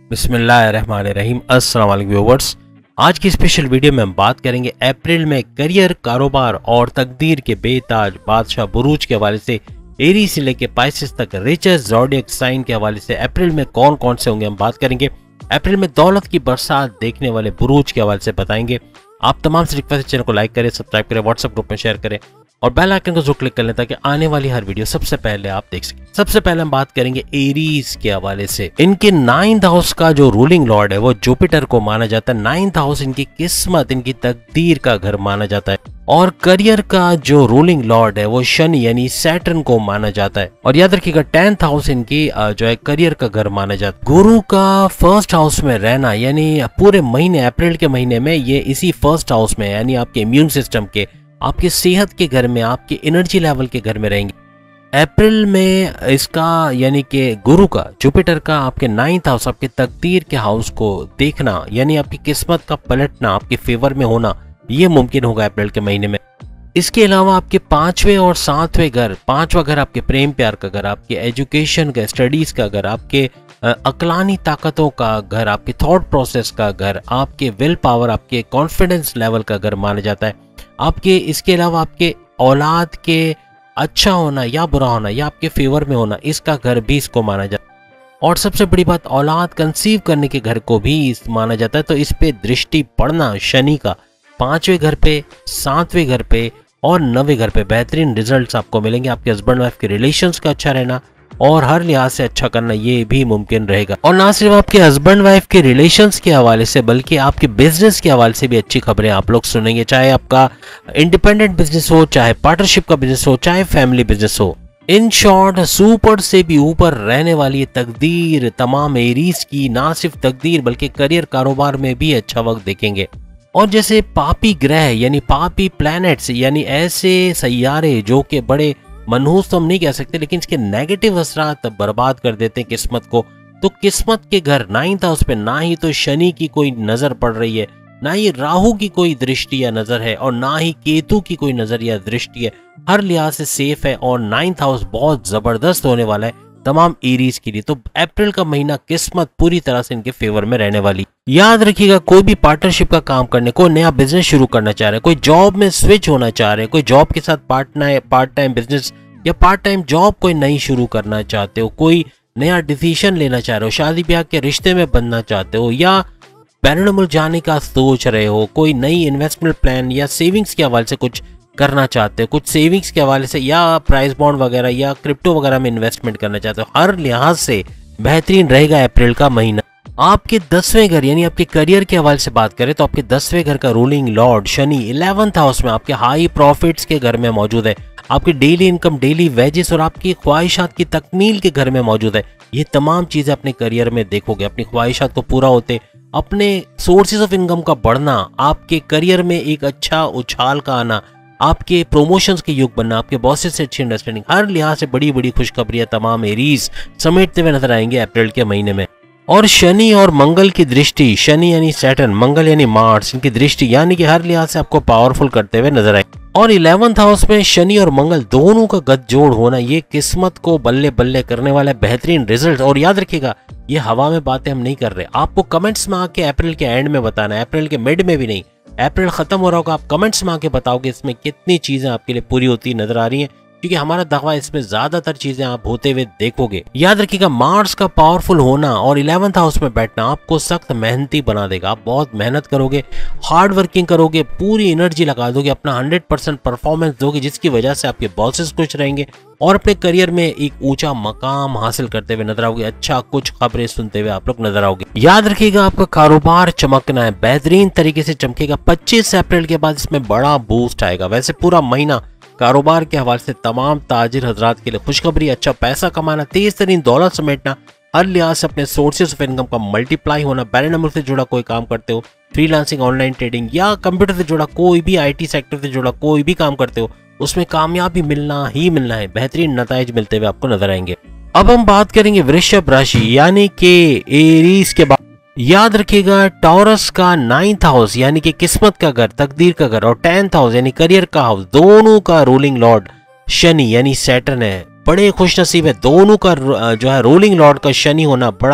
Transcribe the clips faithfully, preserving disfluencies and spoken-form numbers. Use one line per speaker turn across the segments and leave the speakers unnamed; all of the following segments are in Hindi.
बिस्मिल्लाहिर्रहमानिर्रहीम। अस्सलाम वालेकुम व्यूअर्स। आज की स्पेशल वीडियो में हम बात करेंगे अप्रैल में करियर, कारोबार और तकदीर के बेताज बादशाह बुरूज के हवाले से एरी से लेके पाइसेस तक रिचेस्ट ज़ोडिएक साइन के हवाले से अप्रैल में कौन कौन से होंगे हम बात करेंगे। अप्रैल में दौलत की बरसात देखने वाले बुरूज के हवाले से बताएंगे। आप तमाम से रिक्वेस्ट चैनल को लाइक करें, सब्सक्राइब करें, व्हाट्सएप ग्रुप में शेयर करें और बेल आइकन को जरूर क्लिक कर लें ताकि आने वाली हर वीडियो सबसे पहले आप देख सकें। सबसे पहले हम बात करेंगे एरीज के हवाले से। इनके नाइन्थ हाउस का जो रूलिंग लॉर्ड है वो जुपिटर को माना जाता है। नाइन्थ हाउस इनकी किस्मत, इनकी तकदीर का घर माना जाता है और करियर का जो रूलिंग लॉर्ड है वो शनि यानी सैटर्न को माना जाता है। और याद रखिएगा टेंथ हाउस इनकी जो है करियर का घर माना जाता है। गुरु का फर्स्ट हाउस में रहना यानी पूरे महीने अप्रैल के महीने में ये इसी फर्स्ट हाउस में यानी आपके इम्यून सिस्टम के, आपकी सेहत के घर में, आपके एनर्जी लेवल के घर में रहेंगे। अप्रैल में इसका यानी कि गुरु का, जुपिटर का आपके नाइन्थ हाउस, आपके तकदीर के हाउस को देखना यानी आपकी किस्मत का पलटना, आपके फेवर में होना, ये मुमकिन होगा अप्रैल के महीने में। इसके अलावा आपके पांचवें और सातवें घर, पांचवा घर आपके प्रेम प्यार का घर, आपके एजुकेशन का, स्टडीज का घर, आपके अकलानी ताकतों का घर, आपके थॉट प्रोसेस का घर, आपके विल पावर, आपके कॉन्फिडेंस लेवल का घर माना जाता है। आपके इसके अलावा आपके औलाद के अच्छा होना या बुरा होना या आपके फेवर में होना, इसका घर भी इसको माना जाता है। और सबसे बड़ी बात, औलाद कंसीव करने के घर को भी इस माना जाता है। तो इस पे दृष्टि पड़ना शनि का पांचवें घर पे, सातवें घर पे और नवे घर पे बेहतरीन रिजल्ट्स आपको मिलेंगे। आपके हस्बैंड वाइफ के रिलेशंस का अच्छा रहना और हर लिहाज से अच्छा करना ये भी मुमकिन रहेगा। और ना सिर्फ आपके हस्बैंड वाइफ के रिलेशंस के हवाले से बल्कि आपके बिजनेस के हवाले से भी अच्छी खबरें आप लोग सुनेंगे। चाहे आपका इंडिपेंडेंट बिजनेस हो, चाहे पार्टनरशिप का बिजनेस हो, चाहे फैमिली बिजनेस हो। इन शॉर्ट सुपर से भी ऊपर रहने वाली तकदीर तमाम एरीज की ना सिर्फ तकदीर बल्कि करियर, कारोबार में भी अच्छा वक्त देखेंगे। और जैसे पापी ग्रह यानी पापी प्लैनेट्स यानी ऐसे सैयारे जो कि बड़े मनहूस तो हम नहीं कह सकते लेकिन इसके नेगेटिव असरात बर्बाद कर देते हैं किस्मत को। तो किस्मत के घर नाइन्थ हाउस पे ना ही तो शनि की कोई नजर पड़ रही है, ना ही राहु की कोई दृष्टि या नजर है और ना ही केतु की कोई नजर या दृष्टि है। हर लिहाज से सेफ है और नाइन्थ हाउस बहुत जबरदस्त होने वाला है तमाम एरीज के लिए। तो अप्रैल का महीना किस्मत पूरी तरह से इनके फेवर में रहने वाली। याद रखिएगा कोई भी पार्टनरशिप का काम करने, कोई नया बिजनेस शुरू करना चाह रहे हैं, कोई जॉब में स्विच होना चाह रहे हैं, कोई जॉब के साथ पार्टनर पार्ट टाइम बिजनेस या पार्ट टाइम जॉब कोई नई शुरू करना चाहते हो, कोई नया डिसीजन लेना चाह रहे हो, शादी ब्याह के रिश्ते में बनना चाहते हो या बैरून मुल्क जाने का सोच रहे हो, कोई नई इन्वेस्टमेंट प्लान या सेविंग्स के हवाले से कुछ करना चाहते हो, कुछ सेविंग्स के हवाले से या प्राइस बॉन्ड वगैरह या क्रिप्टो वगैरह में इन्वेस्टमेंट करना चाहते हो, हर लिहाज से बेहतरीन रहेगा अप्रैल का महीना। आपके दसवें घर यानी आपके करियर के हवाले से बात करें तो आपके दसवें घर का ruling lord Shani eleventh house में आपके हाई प्रॉफिट्स के घर में मौजूद है। आपकी डेली इनकम, डेली वेजेस और आपकी ख्वाहिशात की तकमील के घर में मौजूद है। ये तमाम चीजें अपने करियर में देखोगे, अपनी ख्वाहिशात को पूरा होते, अपने सोर्सेज ऑफ इनकम का बढ़ना, आपके करियर में एक अच्छा उछाल का आना, आपके प्रमोशंस के युग बनना, आपके बॉसेस से अच्छी अंडरस्टैंडिंग, हर लिहाज से बड़ी बड़ी खुशखबरियां तमाम एरीज समेटते हुए नजर आएंगे अप्रैल के महीने में। और शनि और मंगल की दृष्टि, शनि यानी सैटर्न, मंगल यानी मार्स, इनकी दृष्टि यानी कि हर लिहाज से आपको पावरफुल करते हुए नजर आए। और इलेवेंथ हाउस में शनि और मंगल दोनों का गठजोड़ होना ये किस्मत को बल्ले बल्ले करने वाला बेहतरीन रिजल्ट। और याद रखिएगा ये हवा में बातें हम नहीं कर रहे, आपको कमेंट्स में आके अप्रैल के एंड में बताना है, अप्रैल के मिड में भी नहीं। अप्रैल खत्म हो रहा होगा, आप कमेंट्स में आके बताओगे इसमें कितनी चीजें आपके लिए पूरी होती नजर आ रही हैं, क्योंकि हमारा दावा इसमें ज्यादातर चीजें आप होते हुए देखोगे। याद रखिएगा मार्स का पावरफुल होना और इलेवेंथ हाउस में बैठना आपको सख्त मेहनती बना देगा। आप बहुत मेहनत करोगे, हार्ड वर्किंग करोगे, पूरी एनर्जी लगा दोगे, अपना हंड्रेड परसेंट परफॉर्मेंस दोगे, जिसकी वजह से आपके बॉसेस खुश रहेंगे और अपने करियर में एक ऊंचा मकाम हासिल करते हुए नजर आओगे। अच्छा कुछ खबरें सुनते हुए आप लोग नजर आओगे। याद रखिएगा आपका कारोबार चमकना है, बेहतरीन तरीके से चमकेगा। पच्चीस अप्रैल के बाद इसमें बड़ा बूस्ट आएगा। वैसे पूरा महीना कारोबार के हवाले से तमाम ताजिर हजरात के लिए खुशखबरी, अच्छा पैसा कमाना, तेज तरीन दौलत समेटना, हर लिहाज से अपने सोर्सेज ऑफ इनकम का मल्टीप्लाई होना। बैरून मुल्क से जुड़ा कोई काम करते हो, फ्रीलांसिंग, ऑनलाइन ट्रेडिंग या कंप्यूटर से जुड़ा कोई भी आईटी सेक्टर से जुड़ा कोई भी काम करते हो, उसमें कामयाबी मिलना ही मिलना है, बेहतरीन नताइज मिलते हुए आपको नजर आएंगे। अब हम बात करेंगे वृषभ राशि यानी कि एरीज के बाद। याद रखिएगा टॉरस का नाइन्थ हाउस यानी कि किस्मत का घर, तकदीर का घर और टेंथ हाउस यानी करियर का हाउस, दोनों का रूलिंग लॉर्ड शनि यानी सैटर्न है। बड़े खुश नसीब है, दोनों का जो है रूलिंग लॉर्ड का शनि होना बड़ा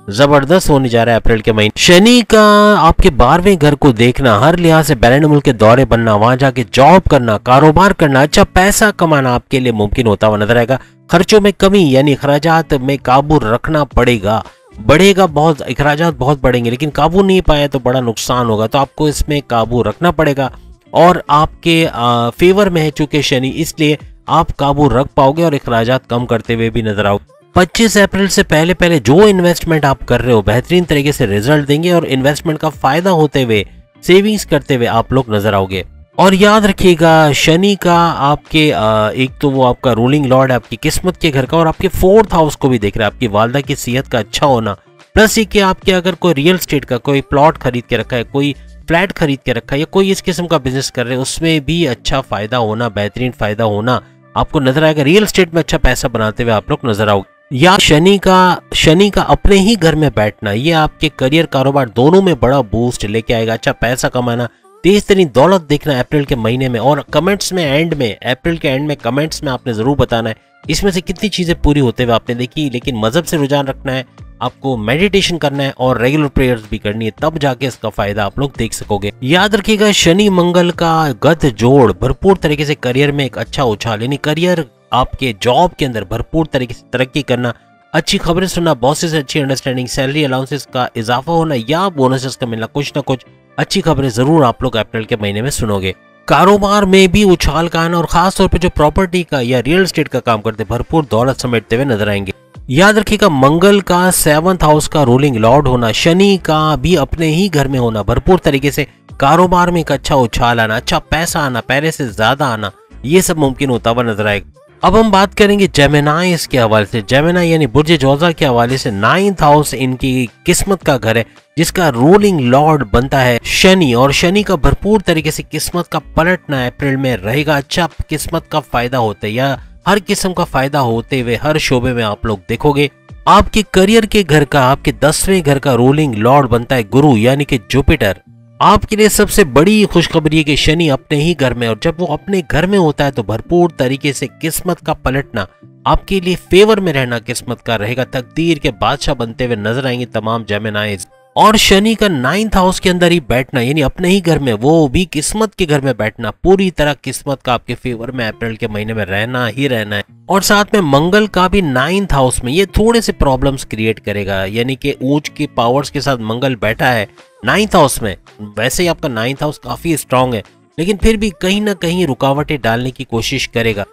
जबरदस्त होने जा रहा है अप्रैल के महीने। शनि का आपके बारहवें घर को देखना, हर लिहाज से बैरन मुल्क के दौरे बनना, वहां जाके जॉब करना, कारोबार करना, अच्छा पैसा कमाना आपके लिए मुमकिन होता हुआ नजर आएगा। खर्चों में कमी यानी अखराजात में काबू रखना पड़ेगा, बढ़ेगा बहुत, अखराजात बहुत बढ़ेंगे, लेकिन काबू नहीं पाया तो बड़ा नुकसान होगा, तो आपको इसमें काबू रखना पड़ेगा। और आपके आ, फेवर में है चूंकि शनि, इसलिए आप काबू रख पाओगे और अखराजात कम करते हुए भी नजर आओगे। पच्चीस अप्रैल से पहले पहले जो इन्वेस्टमेंट आप कर रहे हो बेहतरीन तरीके से रिजल्ट देंगे और इन्वेस्टमेंट का फायदा होते हुए, सेविंग्स करते हुए आप लोग नजर आओगे। और याद रखिएगा शनि का आपके एक तो वो आपका रूलिंग लॉर्ड है आपकी किस्मत के घर का, और आपके फोर्थ हाउस को भी देख रहा है, आपकी वालदा की सेहत का अच्छा होना, प्लस ये कि आपके अगर कोई रियल स्टेट का कोई प्लॉट खरीद के रखा है, कोई फ्लैट खरीद के रखा है, या कोई इस किस्म का बिजनेस कर रहे हैं, उसमें भी अच्छा फायदा होना, बेहतरीन फायदा होना आपको नजर आएगा। रियल एस्टेट में अच्छा पैसा बनाते हुए आप लोग नजर आओगे। या शनि का शनि का अपने ही घर में बैठना, ये आपके करियर कारोबार दोनों में बड़ा बूस्ट लेके आएगा। अच्छा पैसा कमाना, तेज तरीन दौलत देखना अप्रैल के महीने में। और कमेंट्स में एंड में अप्रैल के एंड में कमेंट्स में आपने जरूर बताना है इसमें से कितनी चीजें पूरी होते हुए आपने देखी। लेकिन मजहब से रुझान रखना है, आपको मेडिटेशन करना है और रेगुलर प्रेयर्स भी करनी है, तब जाके इसका फायदा आप लोग देख सकोगे। याद रखिएगा शनि मंगल का गत जोड़ भरपूर तरीके से करियर में एक अच्छा उछाल, यानी करियर आपके जॉब के अंदर भरपूर तरीके से तरक्की करना, अच्छी खबरें सुनना, बॉसेस से अच्छी अंडरस्टैंडिंग, सैलरी अलाउंसेस का इजाफा होना या बोनसेस का मिलना, कुछ ना कुछ अच्छी खबरें जरूर आप लोग अप्रैल के महीने में सुनोगे। कारोबार में भी उछाल का आना और खास तौर पे जो प्रॉपर्टी का या रियल एस्टेट का काम करते भरपूर दौलत समेटते हुए नजर आएंगे। याद रखिएगा मंगल का सेवंथ हाउस का रूलिंग लॉर्ड होना, शनि का भी अपने ही घर में होना, भरपूर तरीके से कारोबार में एक अच्छा उछाल आना, अच्छा पैसा आना, पहले से ज्यादा आना, ये सब मुमकिन होता हुआ नजर आएगा। अब हम बात करेंगे जेमिनाई के हवाले से। जेमिनाई यानी बुर्ज जोजा के हवाले से नाइन्थ हाउस इनकी किस्मत का घर है, जिसका रूलिंग लॉर्ड बनता है शनि, और शनि का भरपूर तरीके से किस्मत का पलटना अप्रैल में रहेगा। अच्छा किस्मत का फायदा होते या हर किस्म का फायदा होते हुए हर शोबे में आप लोग देखोगे। आपके करियर के घर का, आपके दसवें घर का रूलिंग लॉर्ड बनता है गुरु यानी कि जुपिटर। आपके लिए सबसे बड़ी खुशखबरी है कि शनि अपने ही घर में, और जब वो अपने घर में होता है तो भरपूर तरीके से किस्मत का पलटना, आपके लिए फेवर में रहना किस्मत का रहेगा, तकदीर के बादशाह बनते हुए नजर आएंगे तमाम जेमिनाइज। और शनि का नाइन्थ हाउस के अंदर ही बैठना यानी अपने ही घर में, वो भी किस्मत के घर में बैठना, पूरी तरह किस्मत का आपके फेवर में अप्रैल के महीने में रहना ही रहना है। और साथ में मंगल का भी नाइन्थ हाउस में, ये थोड़े से प्रॉब्लम्स क्रिएट करेगा, यानी कि ऊंच के पावर्स के साथ मंगल बैठा है नाइन्थ हाउस में। वैसे ही आपका नाइन्थ हाउस काफी स्ट्रांग है, लेकिन फिर भी कहीं ना कहीं रुकावटें डालने की कोशिश करेगा।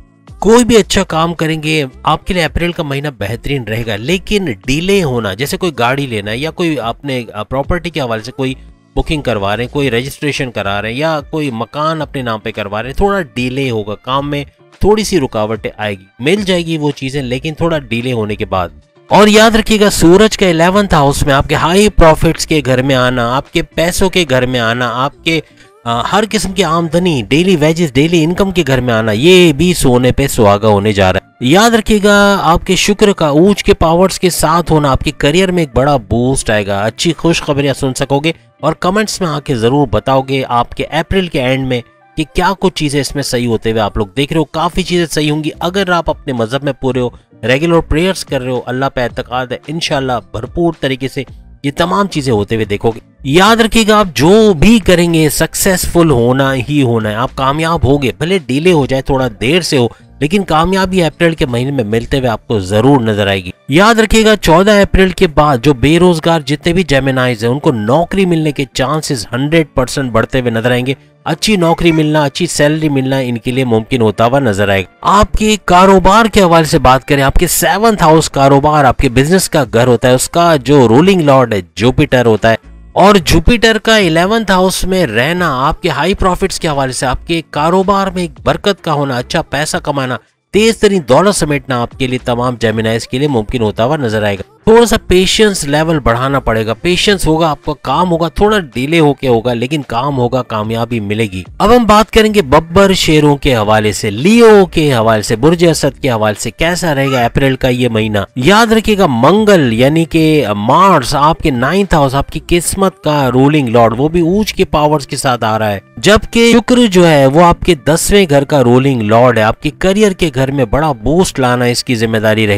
कोई भी अच्छा काम करेंगे आपके लिए अप्रैल का महीना बेहतरीन रहेगा, लेकिन डिले होना, जैसे कोई गाड़ी लेना है या कोई आपने प्रॉपर्टी के हवाले से कोई बुकिंग करवा रहे हैं, कोई रजिस्ट्रेशन करा रहे हैं या कोई मकान अपने नाम पे करवा रहे हैं, थोड़ा डिले होगा, काम में थोड़ी सी रुकावटें आएगी, मिल जाएगी वो चीजें लेकिन थोड़ा डिले होने के बाद। और याद रखिएगा सूरज का इलेवेंथ हाउस में आपके हाई प्रॉफिट्स के घर में आना, आपके पैसों के घर में आना, आपके आ, हर किस्म की आमदनी, डेली वेजेस, डेली इनकम के घर में आना, ये भी सोने पे सुहागा होने जा रहा है। याद रखिएगा आपके शुक्र का ऊंच के पावर्स के साथ होना, आपके करियर में एक बड़ा बूस्ट आएगा, अच्छी खुश खबरें सुन सकोगे और कमेंट्स में आके जरूर बताओगे आपके अप्रैल के एंड में कि क्या कुछ चीजें इसमें सही होते हुए आप लोग देख रहे हो। काफी चीजें सही होंगी अगर आप अपने मजहब में पूरे हो, रेगुलर प्रेयर्स कर रहे हो, अल्लाह पे एतकाद है, इंशाल्लाह भरपूर तरीके से ये तमाम चीजें होते हुए देखोगे। याद रखिएगा आप जो भी करेंगे सक्सेसफुल होना ही होना है, आप कामयाब होगे, भले डिले हो जाए, थोड़ा देर से हो, लेकिन कामयाबी अप्रैल के महीने में मिलते हुए आपको जरूर नजर आएगी। याद रखिएगा चौदह अप्रैल के बाद जो बेरोजगार जितने भी जेमिनाइज हैं उनको नौकरी मिलने के चांसेस हंड्रेड परसेंट बढ़ते हुए नजर आएंगे। अच्छी नौकरी मिलना, अच्छी सैलरी मिलना इनके लिए मुमकिन होता हुआ नजर आएगा। आपके कारोबार के हवाले से बात करें, आपके सेवंथ हाउस कारोबार आपके बिजनेस का घर होता है, उसका जो रूलिंग लॉर्ड है जुपिटर होता है, और जुपिटर का इलेवेंथ हाउस में रहना आपके हाई प्रॉफिट्स के हवाले से, आपके कारोबार में एक बरकत का होना, अच्छा पैसा कमाना, तेज तरीन दौलत समेटना आपके लिए तमाम जेमिनाइज के लिए मुमकिन होता हुआ नजर आएगा। थोड़ा सा पेशेंस लेवल बढ़ाना पड़ेगा, पेशेंस होगा, आपका काम होगा, थोड़ा डिले होके होगा लेकिन काम होगा, कामयाबी मिलेगी। अब हम बात करेंगे बब्बर शेरों के हवाले से, लियो के हवाले से, बुर्ज असद के हवाले से कैसा रहेगा अप्रैल का ये महीना। याद रखिएगा मंगल यानी कि मार्स आपके नाइन्थ हाउस, आपकी किस्मत का रूलिंग लॉर्ड, वो भी ऊंच के पावर्स के साथ आ रहा है, जबकि शुक्र जो है वो आपके दसवें घर का रूलिंग लॉर्ड है, आपके करियर के घर में बड़ा बूस्ट लाना इसकी जिम्मेदारी रहेगी।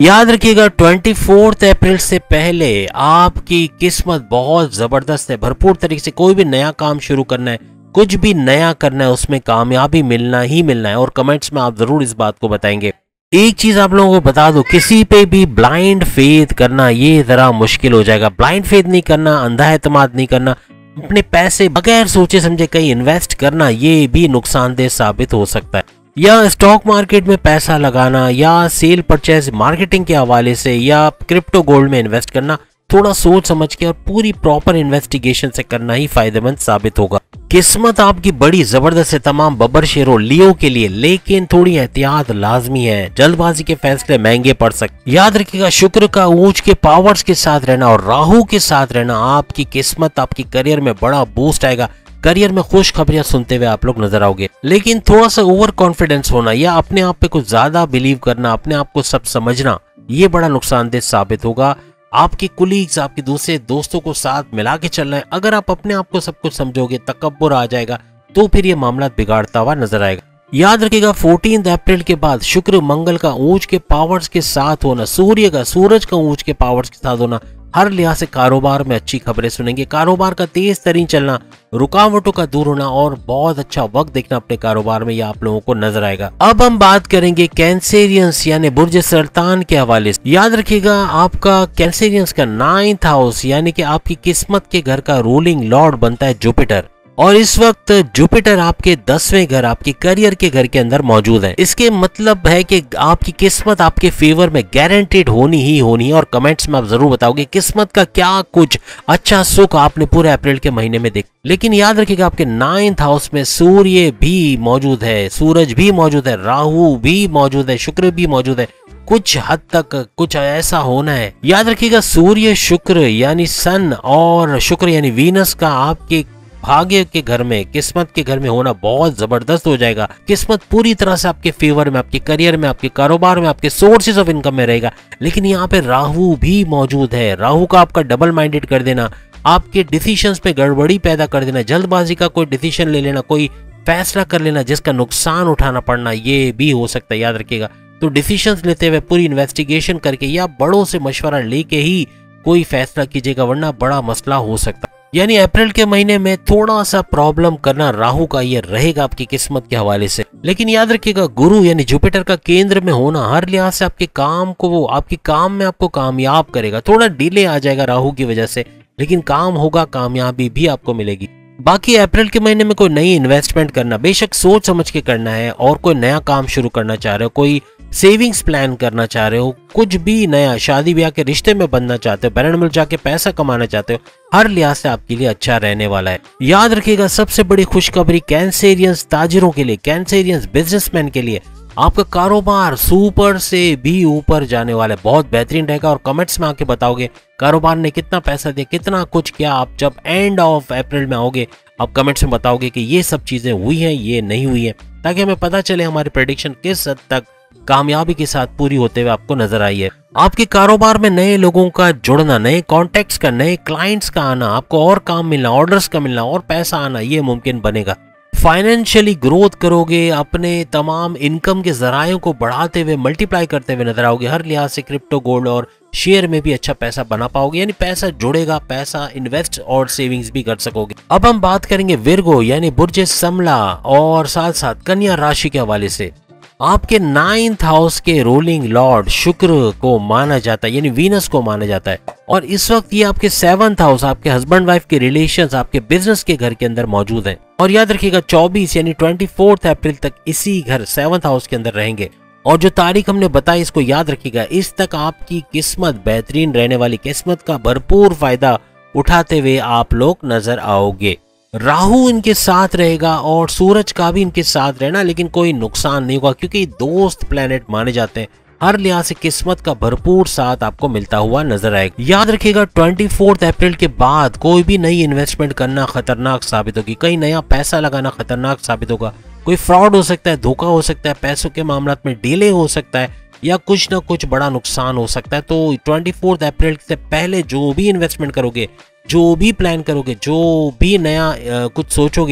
याद रखिएगा चौबीस अप्रैल से पहले आपकी किस्मत बहुत जबरदस्त है। भरपूर तरीके से कोई भी नया काम शुरू करना है, कुछ भी नया करना है, उसमें कामयाबी मिलना ही मिलना है। और कमेंट्स में आप जरूर इस बात को बताएंगे। एक चीज आप लोगों को बता दो, किसी पे भी ब्लाइंड फेथ करना ये जरा मुश्किल हो जाएगा। ब्लाइंड फेथ नहीं करना, अंधा एतमाद नहीं करना, अपने पैसे बगैर सोचे समझे कहीं इन्वेस्ट करना, ये भी नुकसानदेह साबित हो सकता है। या स्टॉक मार्केट में पैसा लगाना, या सेल परचेज मार्केटिंग के हवाले से, या क्रिप्टो गोल्ड में इन्वेस्ट करना, थोड़ा सोच समझ के और पूरी प्रॉपर इन्वेस्टिगेशन से करना ही फायदेमंद साबित होगा। किस्मत आपकी बड़ी जबरदस्त है तमाम बब्बर शेरों लियो के लिए, लेकिन थोड़ी एहतियात लाजमी है। जल्दबाजी के फैसले महंगे पड़ सकते। याद रखिएगा, शुक्र का ऊंच के पावर्स के साथ रहना और राहु के साथ रहना आपकी किस्मत, आपकी करियर में बड़ा बूस्ट आएगा। करियर में खुशखबरियां सुनते हुए आप लोग नजर आओगे। लेकिन थोड़ा सा ओवर कॉन्फिडेंस होना या अपने आप पे कुछ ज्यादा बिलीव करना, अपने आप को सब समझना, ये बड़ा नुकसानदेह साबित होगा। आपके कुलीग्स, आपके दूसरे दोस्तों को साथ मिला के चलना है। अगर आप अपने आप को सब कुछ समझोगे, तकब्बुर आ जाएगा, तो फिर ये मामला बिगाड़ता हुआ नजर आएगा। याद रखिएगा, चौदह अप्रैल के बाद शुक्र मंगल का ऊंच के पावर्स के साथ होना, सूर्य का सूरज का ऊंच के पावर्स के साथ होना, हर लिहाज से कारोबार में अच्छी खबरें सुनेंगे। कारोबार का तेज तरीन चलना, रुकावटों का दूर होना और बहुत अच्छा वक्त देखना अपने कारोबार में, यह आप लोगों को नजर आएगा। अब हम बात करेंगे कैंसेरियंस यानी बुर्ज सरतान के हवाले से। याद रखिएगा, आपका कैंसेरियंस का नाइन्थ हाउस यानी कि आपकी किस्मत के घर का रूलिंग लॉर्ड बनता है जुपिटर, और इस वक्त जुपिटर आपके दसवें घर, आपके करियर के घर के अंदर मौजूद है। इसके मतलब है कि आपकी किस्मत आपके फेवर में गारंटीड होनी ही होनी है। और कमेंट्स में आप जरूर बताओगे किस्मत का क्या कुछ अच्छा सुख आपने पूरे अप्रैल के महीने में देखा। लेकिन याद रखिएगा, आपके नाइन्थ हाउस में सूर्य भी मौजूद है, सूरज भी मौजूद है, राहु भी मौजूद है, शुक्र भी मौजूद है। कुछ हद तक कुछ ऐसा होना है। याद रखिएगा, सूर्य शुक्र यानी सन और शुक्र यानी वीनस का आपके भाग्य के घर में, किस्मत के घर में होना बहुत जबरदस्त हो जाएगा। किस्मत पूरी तरह से आपके फेवर में, आपके करियर में, आपके कारोबार में, आपके सोर्सेज ऑफ इनकम में रहेगा। लेकिन यहाँ पे राहु भी मौजूद है। राहु का आपका डबल माइंडेड कर देना, आपके डिसीजंस में गड़बड़ी पैदा कर देना, जल्दबाजी का कोई डिसीजन ले लेना, कोई फैसला कर लेना जिसका नुकसान उठाना पड़ना, ये भी हो सकता है। याद रखिएगा, तो डिसीजंस लेते हुए पूरी इन्वेस्टिगेशन करके या बड़ों से मशवरा लेके ही कोई फैसला कीजिएगा, वरना बड़ा मसला हो सकता है। यानी अप्रैल के महीने में थोड़ा सा प्रॉब्लम करना राहु का ये रहेगा आपकी किस्मत के हवाले से। लेकिन याद रखिएगा, गुरु यानी जुपिटर का केंद्र में होना हर लिहाज से आपके काम को, वो आपके काम में आपको कामयाब करेगा। थोड़ा डिले आ जाएगा राहु की वजह से, लेकिन काम होगा, कामयाबी भी आपको मिलेगी। बाकी अप्रैल के महीने में कोई नई इन्वेस्टमेंट करना बेशक सोच समझ के करना है, और कोई नया काम शुरू करना चाह रहे हो, कोई सेविंग्स प्लान करना चाह रहे हो, कुछ भी नया, शादी ब्याह के रिश्ते में बनना चाहते हो, बैरन मिल जाके पैसा कमाना चाहते हो, हर लिहाज से आपके लिए अच्छा रहने वाला है। याद रखिएगा, सबसे बड़ी खुशखबरी कैंसेरियंस ताजिरों के लिए, कैंसेरियंस बिजनेसमैन के लिए, आपका कारोबार सुपर से भी ऊपर जाने वाला है, बहुत बेहतरीन रहेगा। और कमेंट्स में आके बताओगे कारोबार ने कितना पैसा दिया, कितना कुछ किया। आप जब एंड ऑफ अप्रैल में आओगे, आप कमेंट्स में बताओगे कि ये सब चीजें हुई हैं, ये नहीं हुई है, ताकि हमें पता चले हमारी प्रेडिक्शन किस हद तक कामयाबी के साथ पूरी होते हुए आपको नजर आई है। आपके कारोबार में नए लोगों का जुड़ना, नए कॉन्टेक्ट्स का, नए क्लाइंट्स का आना, आपको और काम मिलना, ऑर्डर्स का मिलना और पैसा आना, ये मुमकिन बनेगा। फाइनेंशियली ग्रोथ करोगे, अपने तमाम इनकम के जरायों को बढ़ाते हुए, मल्टीप्लाई करते हुए नजर आओगे। हर लिहाज से क्रिप्टो गोल्ड और शेयर में भी अच्छा पैसा बना पाओगे, यानी पैसा जुड़ेगा, पैसा इन्वेस्ट और सेविंग्स भी कर सकोगे। अब हम बात करेंगे विर्गो यानी बुर्ज समला और साथ साथ कन्या राशि के हवाले से। आपके नाइन्थ हाउस के रूलिंग लॉर्ड शुक्र को माना जाता है, यानी वीनस को माना जाता है, और इस वक्त ये आपके सेवंथ हाउस, आपके हस्बैंड वाइफ के रिलेशंस, आपके बिजनेस के घर के अंदर मौजूद है। और याद रखिएगा, चौबीस यानी चौबीस अप्रैल तक इसी घर सेवंथ हाउस के अंदर रहेंगे। और जो तारीख हमने बताई इसको याद रखिएगा, इस तक आपकी किस्मत बेहतरीन रहने वाली, किस्मत का भरपूर फायदा उठाते हुए आप लोग नजर आओगे। राहु इनके साथ रहेगा और सूरज का भी इनके साथ रहना, लेकिन कोई नुकसान नहीं होगा क्योंकि दोस्त प्लेनेट माने जाते हैं। हर लिहाज से किस्मत का भरपूर साथ आपको मिलता हुआ नजर आएगा। याद रखिएगा, चौबीस अप्रैल के बाद कोई भी नई इन्वेस्टमेंट करना खतरनाक साबित होगी, कहीं नया पैसा लगाना खतरनाक साबित होगा। कोई फ्रॉड हो सकता है, धोखा हो सकता है, पैसों के मामलों में डिले हो सकता है, या कुछ ना कुछ बड़ा नुकसान हो सकता है। तो चौबीस अप्रैल से पहले जो भी इन्वेस्टमेंट करोगे, जो भी प्लान करोगे, जो भी नया आ, कुछ सोचोगे,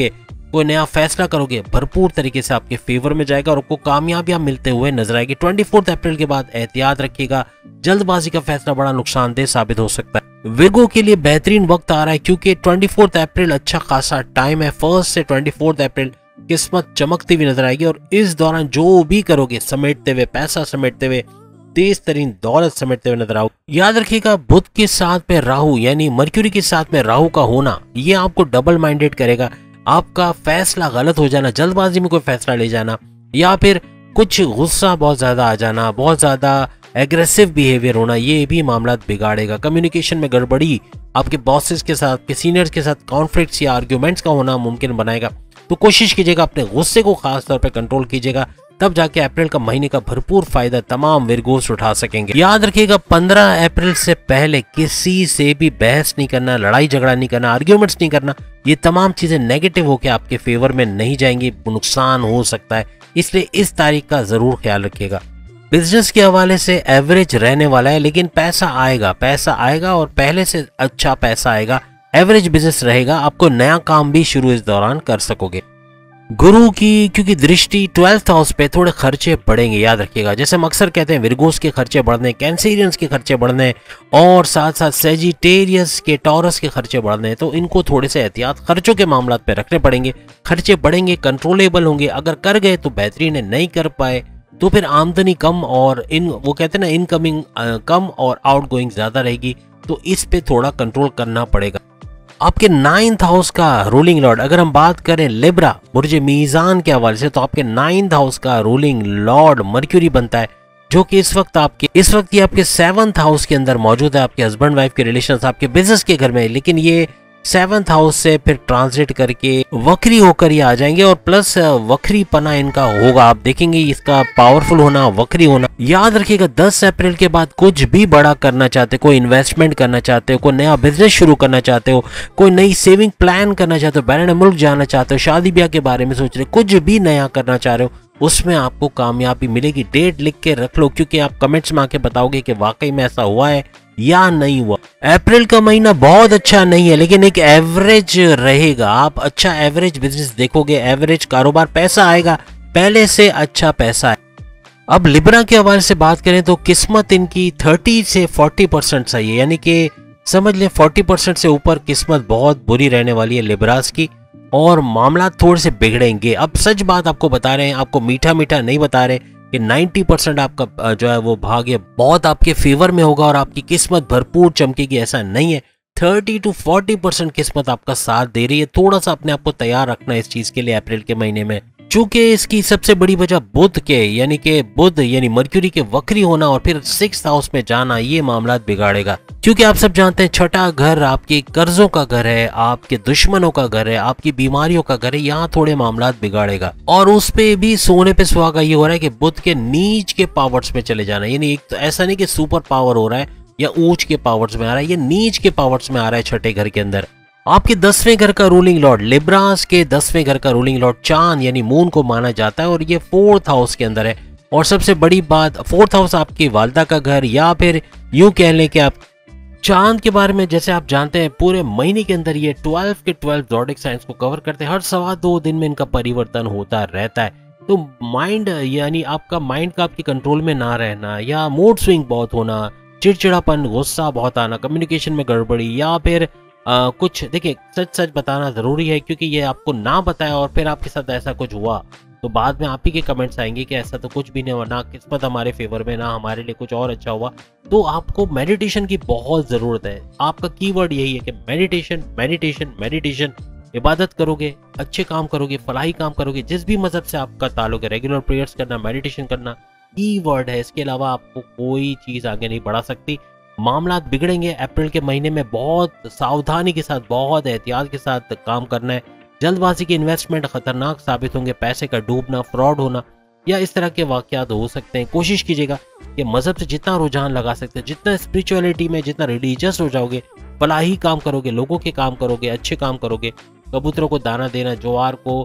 कोई नया फैसला करोगे भरपूर तरीके से आपके फेवर में जाएगा और आपको कामयाबियां मिलते हुए नजर आएगी। चौबीस अप्रैल के बाद एहतियात रखिएगा, जल्दबाजी का फैसला बड़ा नुकसानदेह साबित हो सकता है। विर्गो के लिए बेहतरीन वक्त आ रहा है क्योंकि चौबीस अप्रैल अच्छा खासा टाइम है। फर्स्ट से चौबीस अप्रैल किस्मत चमकती हुई नजर आएगी और इस दौरान जो भी करोगे समेटते हुए, पैसा समेटते हुए, तेज तरीन दौलत समेटते हुए नजर आओ। याद रखिएगा बुध के साथ में राहु यानी मर्क्यूरी के साथ में राहु का होना ये आपको डबल माइंडेड करेगा। आपका फैसला गलत हो जाना, जल्दबाजी में कोई फैसला ले जाना या फिर कुछ गुस्सा बहुत ज्यादा आ जाना, बहुत ज्यादा एग्रेसिव बिहेवियर होना, ये भी मामला बिगाड़ेगा। कम्युनिकेशन में गड़बड़ी, आपके बॉसेस के साथ, के सीनियर्स के साथ कॉन्फ्लिक्ट्स या आर्ग्यूमेंट्स का होना मुमकिन बनाएगा। तो कोशिश कीजिएगा अपने गुस्से को खास तौर पर कंट्रोल कीजिएगा, तब जाके अप्रैल का महीने का भरपूर फायदा तमाम विर्गोस उठा सकेंगे। याद रखिएगा पंद्रह अप्रैल से पहले किसी से भी बहस नहीं करना, लड़ाई झगड़ा नहीं करना, आर्ग्यूमेंट्स नहीं करना। ये तमाम चीजें नेगेटिव होकर आपके फेवर में नहीं जाएंगी, नुकसान हो सकता है, इसलिए इस तारीख का जरूर ख्याल रखिएगा। बिजनेस के हवाले से एवरेज रहने वाला है, लेकिन पैसा आएगा, पैसा आएगा और पहले से अच्छा पैसा आएगा। एवरेज बिजनेस रहेगा, आपको नया काम भी शुरू इस दौरान कर सकोगे। गुरु की क्योंकि दृष्टि ट्वेल्थ हाउस पे थोड़े खर्चे बढ़ेंगे, याद रखिएगा। जैसे हम अक्सर कहते हैं विर्गोस के खर्चे बढ़ने, कैंसेरियंस के खर्चे बढ़ने और साथ साथ सेजिटेरियस के, टॉरस के खर्चे बढ़ने, तो इनको थोड़े से एहतियात खर्चों के मामला पे रखने पड़ेंगे। खर्चे बढ़ेंगे, कंट्रोलेबल होंगे, अगर कर गए तो बेहतरीन है, नहीं कर पाए तो फिर आमदनी कम और इन वो कहते हैं ना इनकमिंग कम और आउटगोइंग ज्यादा रहेगी, तो इस पे थोड़ा कंट्रोल करना पड़ेगा। आपके नाइन्थ हाउस का रूलिंग लॉर्ड, अगर हम बात करें लिब्रा बुर्ज मीजान के हवाले से, तो आपके नाइन्थ हाउस का रूलिंग लॉर्ड मर्क्यूरी बनता है, जो कि इस वक्त आपके इस वक्त ये आपके सेवंथ हाउस के अंदर मौजूद है। आपके हस्बैंड वाइफ के रिलेशंस, आपके बिजनेस के घर में, लेकिन ये सेवंथ हाउस से फिर ट्रांसलेट करके वक्री होकर ये आ जाएंगे और प्लस वक्री पना इनका होगा। आप देखेंगे इसका पावरफुल होना, वक्री होना। याद रखिएगा दस अप्रैल के बाद कुछ भी बड़ा करना चाहते हो, कोई इन्वेस्टमेंट करना चाहते हो, कोई नया बिजनेस शुरू करना चाहते हो, कोई नई सेविंग प्लान करना चाहते हो, बैरून मुल्क जाना चाहते हो, शादी ब्याह के बारे में सोच रहे हो, कुछ भी नया करना चाह रहे हो, उसमें आपको कामयाबी मिलेगी। डेट लिख के रख लो क्योंकि आप कमेंट्स में आके बताओगे कि वाकई में ऐसा हुआ है या नहीं हुआ। अप्रैल का महीना बहुत अच्छा नहीं है, लेकिन एक एवरेज रहेगा। आप अच्छा एवरेज बिजनेस देखोगे, एवरेज कारोबार, पैसा आएगा, पहले से अच्छा पैसा है। अब लिब्रा के हवाले से बात करें तो किस्मत इनकी तीस से चालीस परसेंट सही है, यानी कि समझ लें चालीस परसेंट से ऊपर किस्मत बहुत बुरी रहने वाली है लिब्रास की और मामला थोड़े से बिगड़ेंगे। अब सच बात आपको बता रहे हैं, आपको मीठा मीठा नहीं बता रहे कि नब्बे परसेंट आपका जो है वो भाग्य बहुत आपके फेवर में होगा और आपकी किस्मत भरपूर चमकेगी, ऐसा नहीं है। तीस टू चालीस परसेंट किस्मत आपका साथ दे रही है। थोड़ा सा अपने आप को तैयार रखना है इस चीज के लिए अप्रैल के महीने में। चूंकि इसकी सबसे बड़ी वजह बुध के यानी कि बुध यानी मर्क्यूरी के वक्री होना और फिर सिक्स्थ हाउस में जाना, ये मामला बिगाड़ेगा। क्योंकि आप सब जानते हैं छठा घर आपके कर्जों का घर है, आपके दुश्मनों का घर है, आपकी बीमारियों का घर है, यहाँ थोड़े मामला बिगाड़ेगा। और उस पे भी सोने पे सुहागा ये हो रहा है कि बुध के नीच के पावर्स में चले जाना, यानी एक तो ऐसा नहीं कि सुपर पावर हो रहा है या ऊंच के पावर्स में आ रहा है, ये नीच के पावर्स में आ रहा है छठे घर के अंदर। आपके दसवें घर का रूलिंग लॉर्ड, लिब्रास के दसवें घर का रूलिंग लॉर्ड चांद यानी मून को माना जाता है और ये फोर्थ हाउस के अंदर है। और सबसे बड़ी बात, फोर्थ हाउस आपकी वालदा का घर, या फिर यूं कह लें कि आप चांद के बारे में जैसे आप जानते हैं पूरे महीने के अंदर ये ट्वेल्व के ट्वेल्व ज़ोडिक साइंस को कवर करते हैं। हर सवा दो दिन में इनका परिवर्तन होता रहता है। तो माइंड यानी आपका माइंड का आपके कंट्रोल में ना रहना या मूड स्विंग बहुत होना, चिड़चिड़ापन, गुस्सा बहुत आना, कम्युनिकेशन में गड़बड़ी या फिर आ, कुछ देखिए सच सच बताना जरूरी है, क्योंकि ये आपको ना बताया और फिर आपके साथ ऐसा कुछ हुआ तो बाद में आप ही के कमेंट्स आएंगे कि ऐसा तो कुछ भी नहीं हुआ, ना किस्मत हमारे फेवर में, ना हमारे लिए कुछ और अच्छा हुआ। तो आपको मेडिटेशन की बहुत जरूरत है। आपका कीवर्ड यही है कि मेडिटेशन मेडिटेशन मेडिटेशन। इबादत करोगे, अच्छे काम करोगे, फलाही काम करोगे, जिस भी मजहब से आपका ताल्लुक है, रेगुलर प्रेयर्स करना, मेडिटेशन करना कीवर्ड है। इसके अलावा आपको कोई चीज आगे नहीं बढ़ा सकती। मामला बिगड़ेंगे अप्रैल के महीने में। बहुत सावधानी के साथ, बहुत एहतियात के साथ काम करना है। जल्दबाजी के इन्वेस्टमेंट खतरनाक साबित होंगे, पैसे का डूबना, फ्रॉड होना या इस तरह के वाकयात हो सकते हैं। कोशिश कीजिएगा कि मजहब से जितना रुझान लगा सकते हैं, जितना स्पिरिचुअलिटी में जितना रिलीजियस हो जाओगे, फलाही काम करोगे, लोगों के काम करोगे, अच्छे काम करोगे, कबूतरों को दाना देना, ज्वार को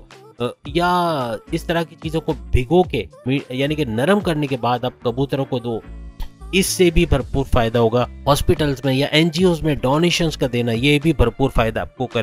या इस तरह की चीजों को भिगो के यानी कि नरम करने के बाद आप कबूतरों को दो, इससे भी भरपूर फायदा होगा। हॉस्पिटल्स में या एनजीओज में डोनेशंस का देना, ये भी भरपूर फायदा आपको करेगा।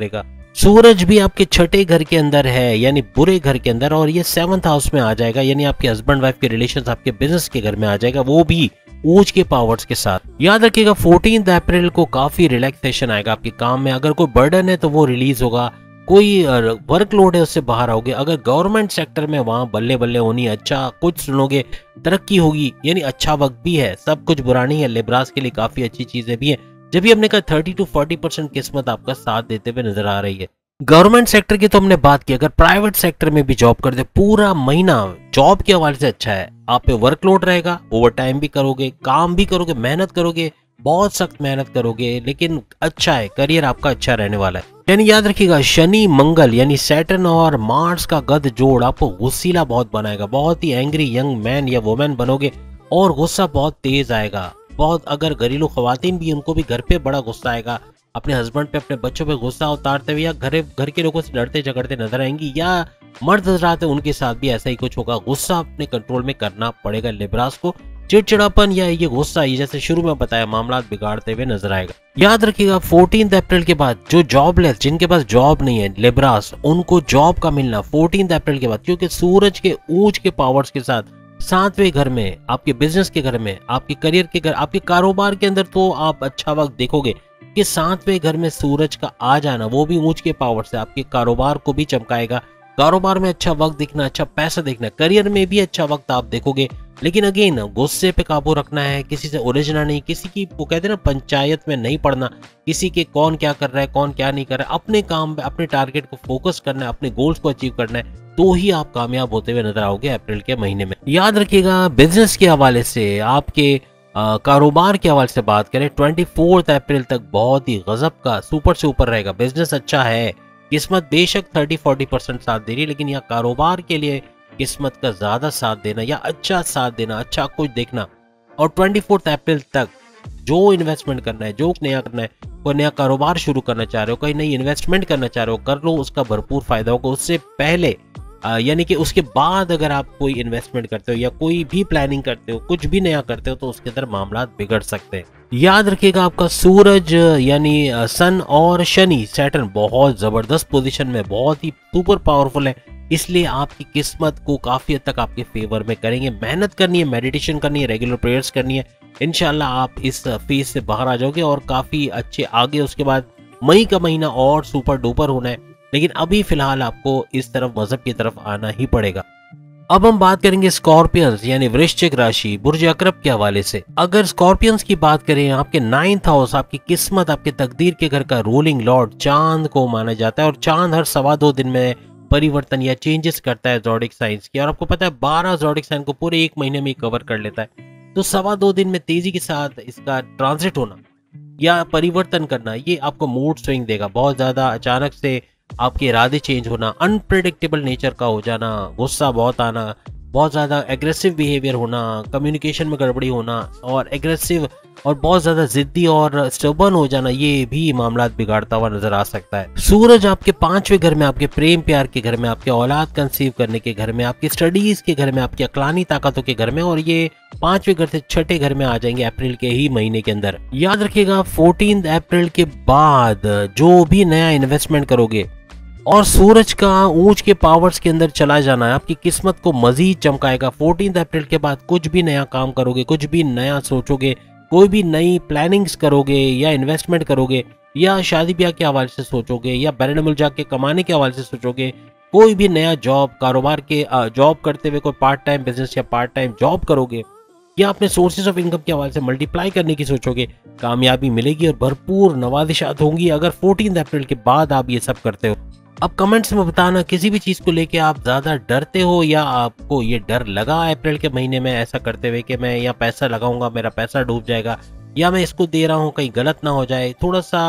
सूरज भी आपके छठे घर के अंदर है, यानी बुरे घर के अंदर, और ये सेवंथ हाउस में आ जाएगा, यानी आपके हस्बैंड वाइफ के रिलेशंस आपके बिजनेस के घर में आ जाएगा, वो भी ऊंच के पावर्स के साथ। याद रखिएगा चौदह अप्रैल को काफी रिलैक्सेशन आएगा आपके काम में। अगर कोई बर्डन है तो वो रिलीज होगा, कोई वर्कलोड है उससे बाहर आओगे। अगर गवर्नमेंट सेक्टर में वहां बल्ले बल्ले होनी, अच्छा कुछ सुनोगे, तरक्की होगी, यानी अच्छा वक्त भी है, सब कुछ बुरा नहीं है। लिब्रास के लिए काफी अच्छी चीजें भी है। जब भी हमने कहा थर्टी टू फोर्टी परसेंट किस्मत आपका साथ देते हुए नजर आ रही है। गवर्नमेंट सेक्टर की तो हमने बात की, अगर प्राइवेट सेक्टर में भी जॉब करते, पूरा महीना जॉब के हवाले से अच्छा है। आप पे वर्कलोड रहेगा, ओवर टाइम भी करोगे, काम भी करोगे, मेहनत करोगे, बहुत सख्त मेहनत करोगे, लेकिन अच्छा है, करियर आपका अच्छा रहने वाला है। यानी याद रखिएगा, शनि मंगल यानी सैटर्न और मार्स का गध जोड़ आपको गुस्सीला बहुत बनाएगा, बहुत ही एंग्री यंग मैन या वुमेन बनोगे और गुस्सा बहुत तेज आएगा। बहुत अगर घरेलू खवातीन भी, उनको भी घर पे बड़ा गुस्सा आएगा, अपने हस्बैंड पे, अपने बच्चों पे गुस्सा उतारते हुए, या घर घर के लोगों से लड़ते झगड़ते नजर आएंगी, या मर्द हजरात उनके साथ भी ऐसा ही कुछ होगा। गुस्सा अपने कंट्रोल में करना पड़ेगा लिब्रास को। चिड़चिड़ापन या ये गुस्सा, ये जैसे शुरू में बताया, मामला बिगाड़ते हुए नजर आएगा। याद रखिएगा चौदह अप्रैल के बाद जो जॉबलेस, जिनके पास जॉब नहीं है लिब्रास, उनको जॉब का मिलना चौदह अप्रैल के बाद, क्योंकि सूरज के ऊंच के पावर्स के साथ सातवें घर में, आपके बिजनेस के घर में, आपके करियर के घर, आपके कारोबार के अंदर, तो आप अच्छा वक्त देखोगे कि सातवें घर में सूरज का आ जाना, वो भी ऊंच के पावर से आपके कारोबार को भी चमकाएगा। कारोबार में अच्छा वक्त दिखना, अच्छा पैसा दिखना, करियर में भी अच्छा वक्त आप देखोगे। लेकिन अगेन गुस्से पे काबू रखना है, किसी से उलझना नहीं, किसी की वो कहते हैं ना पंचायत में नहीं पड़ना, किसी के कौन क्या कर रहा है, कौन क्या नहीं कर रहा है। अपने काम पे, अपने टारगेट को फोकस करना है, अपने गोल्स को अचीव करना है, तो ही आप कामयाब होते हुए नजर आओगे अप्रैल के महीने में। याद रखिएगा, बिजनेस के हवाले से, आपके आ, कारोबार के हवाले से बात करें, ट्वेंटी फोर्थ अप्रैल तक बहुत ही गजब का सुपर से ऊपर रहेगा। बिजनेस अच्छा है, किस्मत बेशक थर्टी फोर्टी परसेंट साथ दे रही है, लेकिन यहाँ कारोबार के लिए किस्मत का ज्यादा साथ देना या अच्छा साथ देना, अच्छा कुछ देखना। और ट्वेंटी फोर्थ अप्रैल तक जो इन्वेस्टमेंट करना है, जो नया करना है, कोई नया कारोबार शुरू करना चाह रहे हो, कोई नई इन्वेस्टमेंट करना चाह रहे हो, कर लो, उसका भरपूर फायदा होगा। उससे पहले यानी कि उसके बाद अगर आप कोई इन्वेस्टमेंट करते हो या कोई भी प्लानिंग करते हो, कुछ भी नया करते हो, तो उसके अंदर मामला बिगड़ सकते हैं। याद रखिएगा, आपका सूरज यानी सन और शनि सैटर्न बहुत जबरदस्त पोजीशन में, बहुत ही सुपर पावरफुल है, इसलिए आपकी किस्मत को काफी हद तक आपके फेवर में करेंगे। मेहनत करनी है, मेडिटेशन करनी है, रेगुलर प्रेयर्स करनी है, इंशाल्लाह आप इस फेज से बाहर आ जाओगे और काफी अच्छे आगे। उसके बाद मई का महीना और सुपर डुपर होना है, लेकिन अभी फिलहाल आपको इस तरफ मजहब की तरफ आना ही पड़ेगा। अब हम बात करेंगे स्कॉर्पियंस यानी वृश्चिक राशि, बुर्ज अकरब के हवाले से। अगर स्कॉर्पियंस की बात करें, आपके नाइन्थ हाउस, आपकी किस्मत, आपके तकदीर के घर का रूलिंग लॉर्ड चांद को माना जाता है, और चांद हर सवा दो दिन में परिवर्तन या चेंजेस करता है ज़ोडिक साइंस की। और आपको पता है बारह ज़ोडिक साइन को पूरे एक महीने में कवर कर लेता है, तो सवा दो दिन में तेजी के साथ इसका ट्रांजिट होना या परिवर्तन करना, ये आपको मूड स्विंग देगा। बहुत ज्यादा अचानक से आपके इरादे चेंज होना, अनप्रेडिक्टेबल नेचर का हो जाना, गुस्सा बहुत आना, बहुत ज़्यादा एग्रेसिव बिहेवियर होना, कम्युनिकेशन में गड़बड़ी होना, और एग्रेसिव और बहुत ज़्यादा जिद्दी और स्टबर्न हो जाना, ये भी मामला बिगाड़ता हुआ नजर आ सकता है। सूरज आपके पांचवें घर में, आपके प्रेम प्यार के घर में, आपके औलाद कंसीव करने के घर में, आपकी स्टडीज के घर में, आपकी अक्लानी ताकतों के घर में, और ये पांचवें घर से छठे घर में आ जाएंगे अप्रैल के ही महीने के अंदर। याद रखिएगा, फोर्टीन अप्रैल के बाद जो भी नया इन्वेस्टमेंट करोगे और सूरज का ऊंच के पावर्स के अंदर चला जाना है, आपकी किस्मत को मजीद चमकाएगा। फोर्टीन अप्रैल के बाद कुछ भी नया काम करोगे, कुछ भी नया सोचोगे, कोई भी नई प्लानिंग्स करोगे या इन्वेस्टमेंट करोगे या शादी ब्याह के हवाले से सोचोगे या बैरन मुल्क जाके कमाने के हवाले से सोचोगे, कोई भी नया जॉब, कारोबार के जॉब करते हुए कोई पार्ट टाइम बिजनेस या पार्ट टाइम जॉब करोगे या अपने सोर्सेज ऑफ इनकम के हवाले से मल्टीप्लाई करने की सोचोगे, कामयाबी मिलेगी और भरपूर नवाजिशात होंगी अगर फोर्टीन अप्रैल के बाद आप ये सब करते हो। अब कमेंट्स में बताना किसी भी चीज़ को लेके आप ज़्यादा डरते हो या आपको ये डर लगा अप्रैल के महीने में ऐसा करते हुए कि मैं यहाँ पैसा लगाऊंगा, मेरा पैसा डूब जाएगा, या मैं इसको दे रहा हूँ कहीं गलत ना हो जाए। थोड़ा सा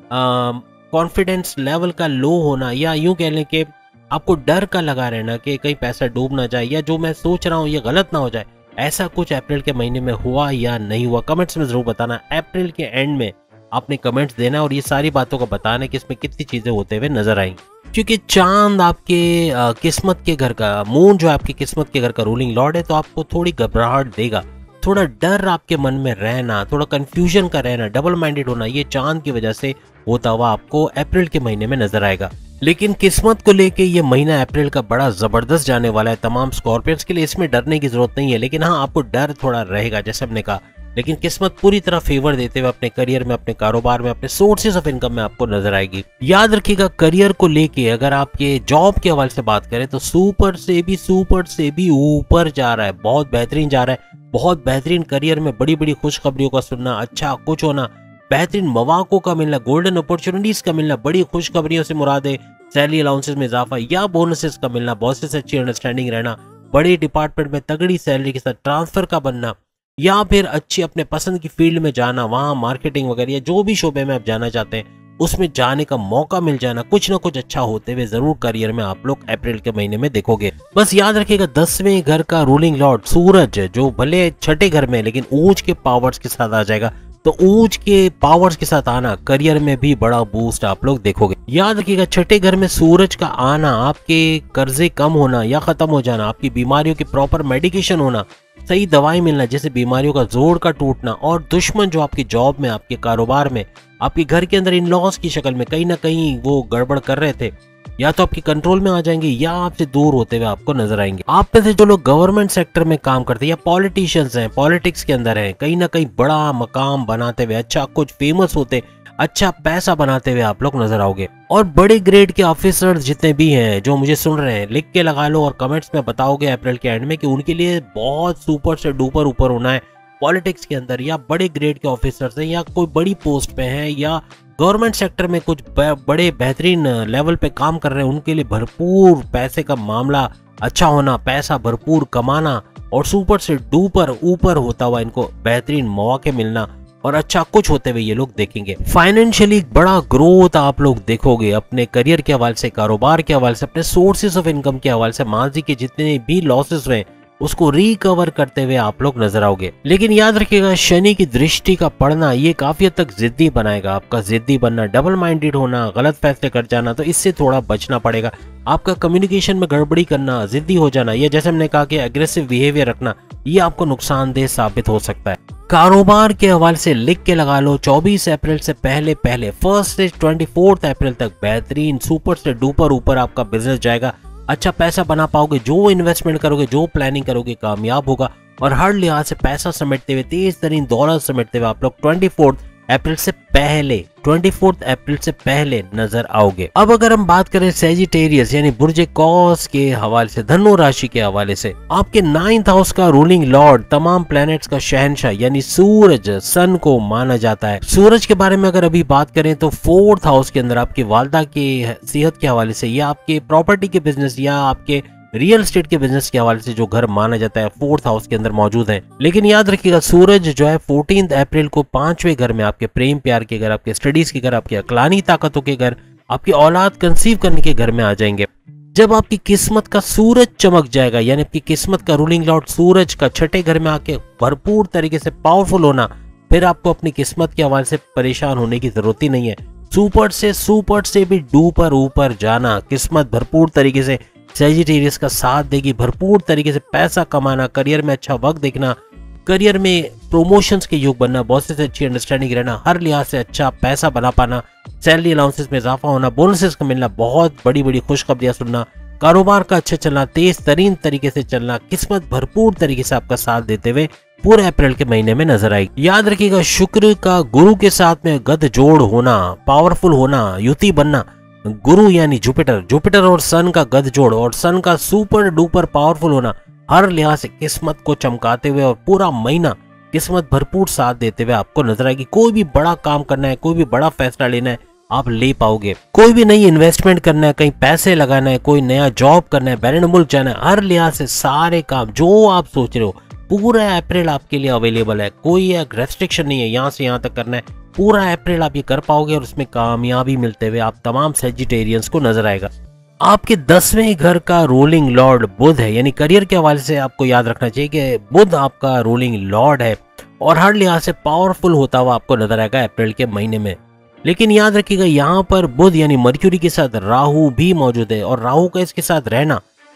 कॉन्फिडेंस लेवल का लो होना, या यूँ कह लें कि आपको डर का लगा रहना कि कहीं पैसा डूब ना जाए या जो मैं सोच रहा हूँ ये गलत ना हो जाए, ऐसा कुछ अप्रैल के महीने में हुआ या नहीं हुआ, कमेंट्स में ज़रूर बताना। अप्रैल के एंड में आपने कमेंट्स देना और ये सारी बातों को बताना कि इसमें कितनी चीज़ें होते हुए नजर आएंगी। क्योंकि चांद आपके आ, किस्मत के घर का, मून जो आपकी किस्मत के घर का रूलिंग लॉर्ड है, तो आपको थोड़ी घबराहट देगा, थोड़ा डर आपके मन में रहना, थोड़ा कंफ्यूजन का रहना, डबल माइंडेड होना, ये चांद की वजह से होता हुआ आपको अप्रैल के महीने में नजर आएगा। लेकिन किस्मत को लेके ये महीना अप्रैल का बड़ा जबरदस्त जाने वाला है तमाम स्कॉर्पियंस के लिए, इसमें डरने की जरूरत नहीं है। लेकिन हाँ, आपको डर थोड़ा रहेगा जैसे हमने कहा, लेकिन किस्मत पूरी तरह फेवर देते हुए अपने करियर में, अपने कारोबार में, अपने सोर्सेज ऑफ इनकम में आपको नजर आएगी। याद रखिएगा, करियर को लेके अगर आपके जॉब के हवाले से बात करें तो सुपर से भी सुपर से भी ऊपर जा रहा है, बहुत बेहतरीन जा रहा है। बहुत बेहतरीन करियर में बड़ी बड़ी खुशखबरियों का सुनना, अच्छा कुछ होना, बेहतरीन मौकों का मिलना, गोल्डन अपॉर्चुनिटीज का मिलना, बड़ी खुशखबरियों से मुरादे सैलरी अलाउंसेस में इजाफा या बोनसेस का मिलना, बॉसेस से अच्छी अंडरस्टैंडिंग रहना, बड़े डिपार्टमेंट में तगड़ी सैलरी के साथ ट्रांसफर का बनना, या फिर अच्छी अपने पसंद की फील्ड में जाना, वहां मार्केटिंग वगैरह या जो भी शोबे में आप जाना चाहते हैं उसमें जाने का मौका मिल जाना, कुछ ना कुछ अच्छा होते हुए जरूर करियर में आप लोग अप्रैल के महीने में देखोगे। बस याद रखिएगा, दसवें घर का रूलिंग लॉर्ड सूरज, जो भले छठे घर में लेकिन ऊंच के पावर्स के साथ आ जाएगा, तो ऊंच के पावर्स के साथ आना करियर में भी बड़ा बूस्ट आप लोग देखोगे। याद रखिएगा, छठे घर में सूरज का आना, आपके कर्जे कम होना या खत्म हो जाना, आपकी बीमारियों की प्रॉपर मेडिकेशन होना, सही दवाई मिलना, जैसे बीमारियों का जोड़ का टूटना, और दुश्मन जो आपकी जॉब में, आपके कारोबार में, आपके घर के अंदर इन लॉस की शक्ल में कहीं ना कहीं वो गड़बड़ कर रहे थे, या तो आपके कंट्रोल में आ जाएंगे या आपसे दूर होते हुए आपको नजर आएंगे। आप में से जो लोग गवर्नमेंट सेक्टर में काम करते हैं या पॉलिटिशियंस हैं, पॉलिटिक्स के अंदर हैं, कहीं ना कहीं बड़ा मकाम बनाते हुए, अच्छा कुछ फेमस होते, अच्छा पैसा बनाते हुए आप लोग नजर आओगे। और बड़े ग्रेड के ऑफिसर्स जितने भी हैं जो मुझे सुन रहे हैं, लिख के लगा लो और कमेंट्स में बताओगे अप्रैल के एंड में कि उनके लिए बहुत सुपर से डुपर ऊपर होना है पॉलिटिक्स के अंदर, या बड़े ग्रेड के ऑफिसर्स हैं, या कोई बड़ी पोस्ट पे हैं, या गवर्नमेंट सेक्टर में कुछ बड़े बेहतरीन लेवल पे काम कर रहे हैं, उनके लिए भरपूर पैसे का मामला अच्छा होना, पैसा भरपूर कमाना और सुपर से डुपर ऊपर होता हुआ इनको बेहतरीन मौके मिलना और अच्छा कुछ होते हुए ये लोग देखेंगे। फाइनेंशियली बड़ा ग्रोथ आप लोग देखोगे अपने करियर के हवाले से, कारोबार के हवाले से, अपने सोर्सेज ऑफ इनकम के हवाले से। माजी के जितने भी लॉसेस हुए उसको रिकवर करते हुए आप लोग नजर आओगे। लेकिन याद रखिएगा, शनि की दृष्टि का पड़ना ये काफी हद तक जिद्दी बनाएगा। आपका जिद्दी बनना, डबल माइंडेड होना, गलत फैसले कर जाना, तो इससे थोड़ा बचना पड़ेगा। आपका कम्युनिकेशन में गड़बड़ी करना, जिद्दी हो जाना, या जैसे हमने कहा कि एग्रेसिव बिहेवियर रखना, ये आपको नुकसानदेह साबित हो सकता है। कारोबार के हवाले से लिख के लगा लो, चौबीस अप्रैल से पहले पहले फर्स्ट से चौबीस अप्रैल तक बेहतरीन सुपर से डुपर ऊपर आपका बिजनेस जाएगा। अच्छा पैसा बना पाओगे, जो इन्वेस्टमेंट करोगे, जो प्लानिंग करोगे कामयाब होगा, और हर लिहाज से पैसा समेटते हुए, तेज तरीन दौलत समेटते हुए आप लोग चौबीस अप्रैल से पहले चौबीस अप्रैल से पहले नजर आओगे। अब अगर हम बात करें सेजिटेरियस यानी बुर्ज कौस के हवाले से, धनु राशि के हवाले से, आपके नाइन्थ हाउस का रूलिंग लॉर्ड, तमाम प्लैनेट्स का शहंशाह यानी सूरज, सन को माना जाता है। सूरज के बारे में अगर अभी बात करें तो फोर्थ हाउस के अंदर आपकी वालदा की सेहत के हवाले से, या आपके प्रॉपर्टी के बिजनेस, या आपके रियल एस्टेट के बिजनेस के हवाले से जो घर माना जाता है फोर्थ हाउस के अंदर मौजूद है। लेकिन याद रखिएगा, सूरज जो है चौदह अप्रैल को पांचवें घर में, आपके प्रेम प्यार के घर, आपके स्टडीज के घर, आपकी अकलानी ताकतों के घर, आपकी औलाद कंसीव करने के घर में आ जाएंगे। जब आपकी किस्मत का सूरज चमक जाएगा, यानी आपकी किस्मत का रूलिंग लॉर्ड सूरज का छठे घर में आके भरपूर तरीके से पावरफुल होना, फिर आपको अपनी किस्मत के हवाले से परेशान होने की जरूरत ही नहीं है। सुपर से सुपर से भी डूपर ऊपर जाना, किस्मत भरपूर तरीके से सेजिटेरियस का साथ देगी, भरपूर तरीके से पैसा कमाना, करियर में अच्छा वक्त देखना, करियर में प्रोमोशंस के योग बनना, बॉसेस से अच्छी अंडरस्टैंडिंग रहना, हर लिहाज से अच्छा पैसा बना पाना, सैलरी अलाउंसेस में इजाफा होना, बोनसेस का मिलना, बहुत बड़ी बड़ी खुशखबरियां सुनना, कारोबार का अच्छा चलना, तेज तरीन तरीके से चलना, किस्मत भरपूर तरीके से आपका साथ देते हुए पूरे अप्रैल के महीने में नजर आएगी। याद रखिएगा, शुक्र का गुरु के साथ में गद जोड़ होना, पावरफुल होना, युति बनना, गुरु यानी जुपिटर, जुपिटर और सन का गद जोड़ और सन का सुपर डुपर पावरफुल होना, हर लिहाज से किस्मत को चमकाते हुए और पूरा महीना किस्मत भरपूर साथ देते हुए आपको नजर आएगी। कोई भी बड़ा काम करना है, कोई भी बड़ा फैसला लेना है, आप ले पाओगे। कोई भी नई इन्वेस्टमेंट करना है, कहीं पैसे लगाना है, कोई नया जॉब करना है, बैरन मुल्क जाना है, हर लिहाज से सारे काम जो आप सोच रहे हो पूरा अप्रैल आपके लिए अवेलेबल है। कोई रेस्ट्रिक्शन नहीं है, यहाँ से यहाँ तक करना है, पूरा अप्रैल आप ये कर पाओगे और उसमें कामयाबी मिलते हुए आप तमाम सेजिटेरियंस को नजर आएगा। आपके दसवें घर का रूलिंग लॉर्ड बुध है, यानी करियर के हवाले से आपको याद रखना चाहिए कि बुध आपका रूलिंग लॉर्ड है और हर लिहाज से पावरफुल होता हुआ आपको नजर आएगा अप्रैल के महीने में। लेकिन याद रखिएगा, यहाँ पर बुध यानी मर्क्यूरी के साथ राहु भी मौजूद है और राहु का इसके साथ रहना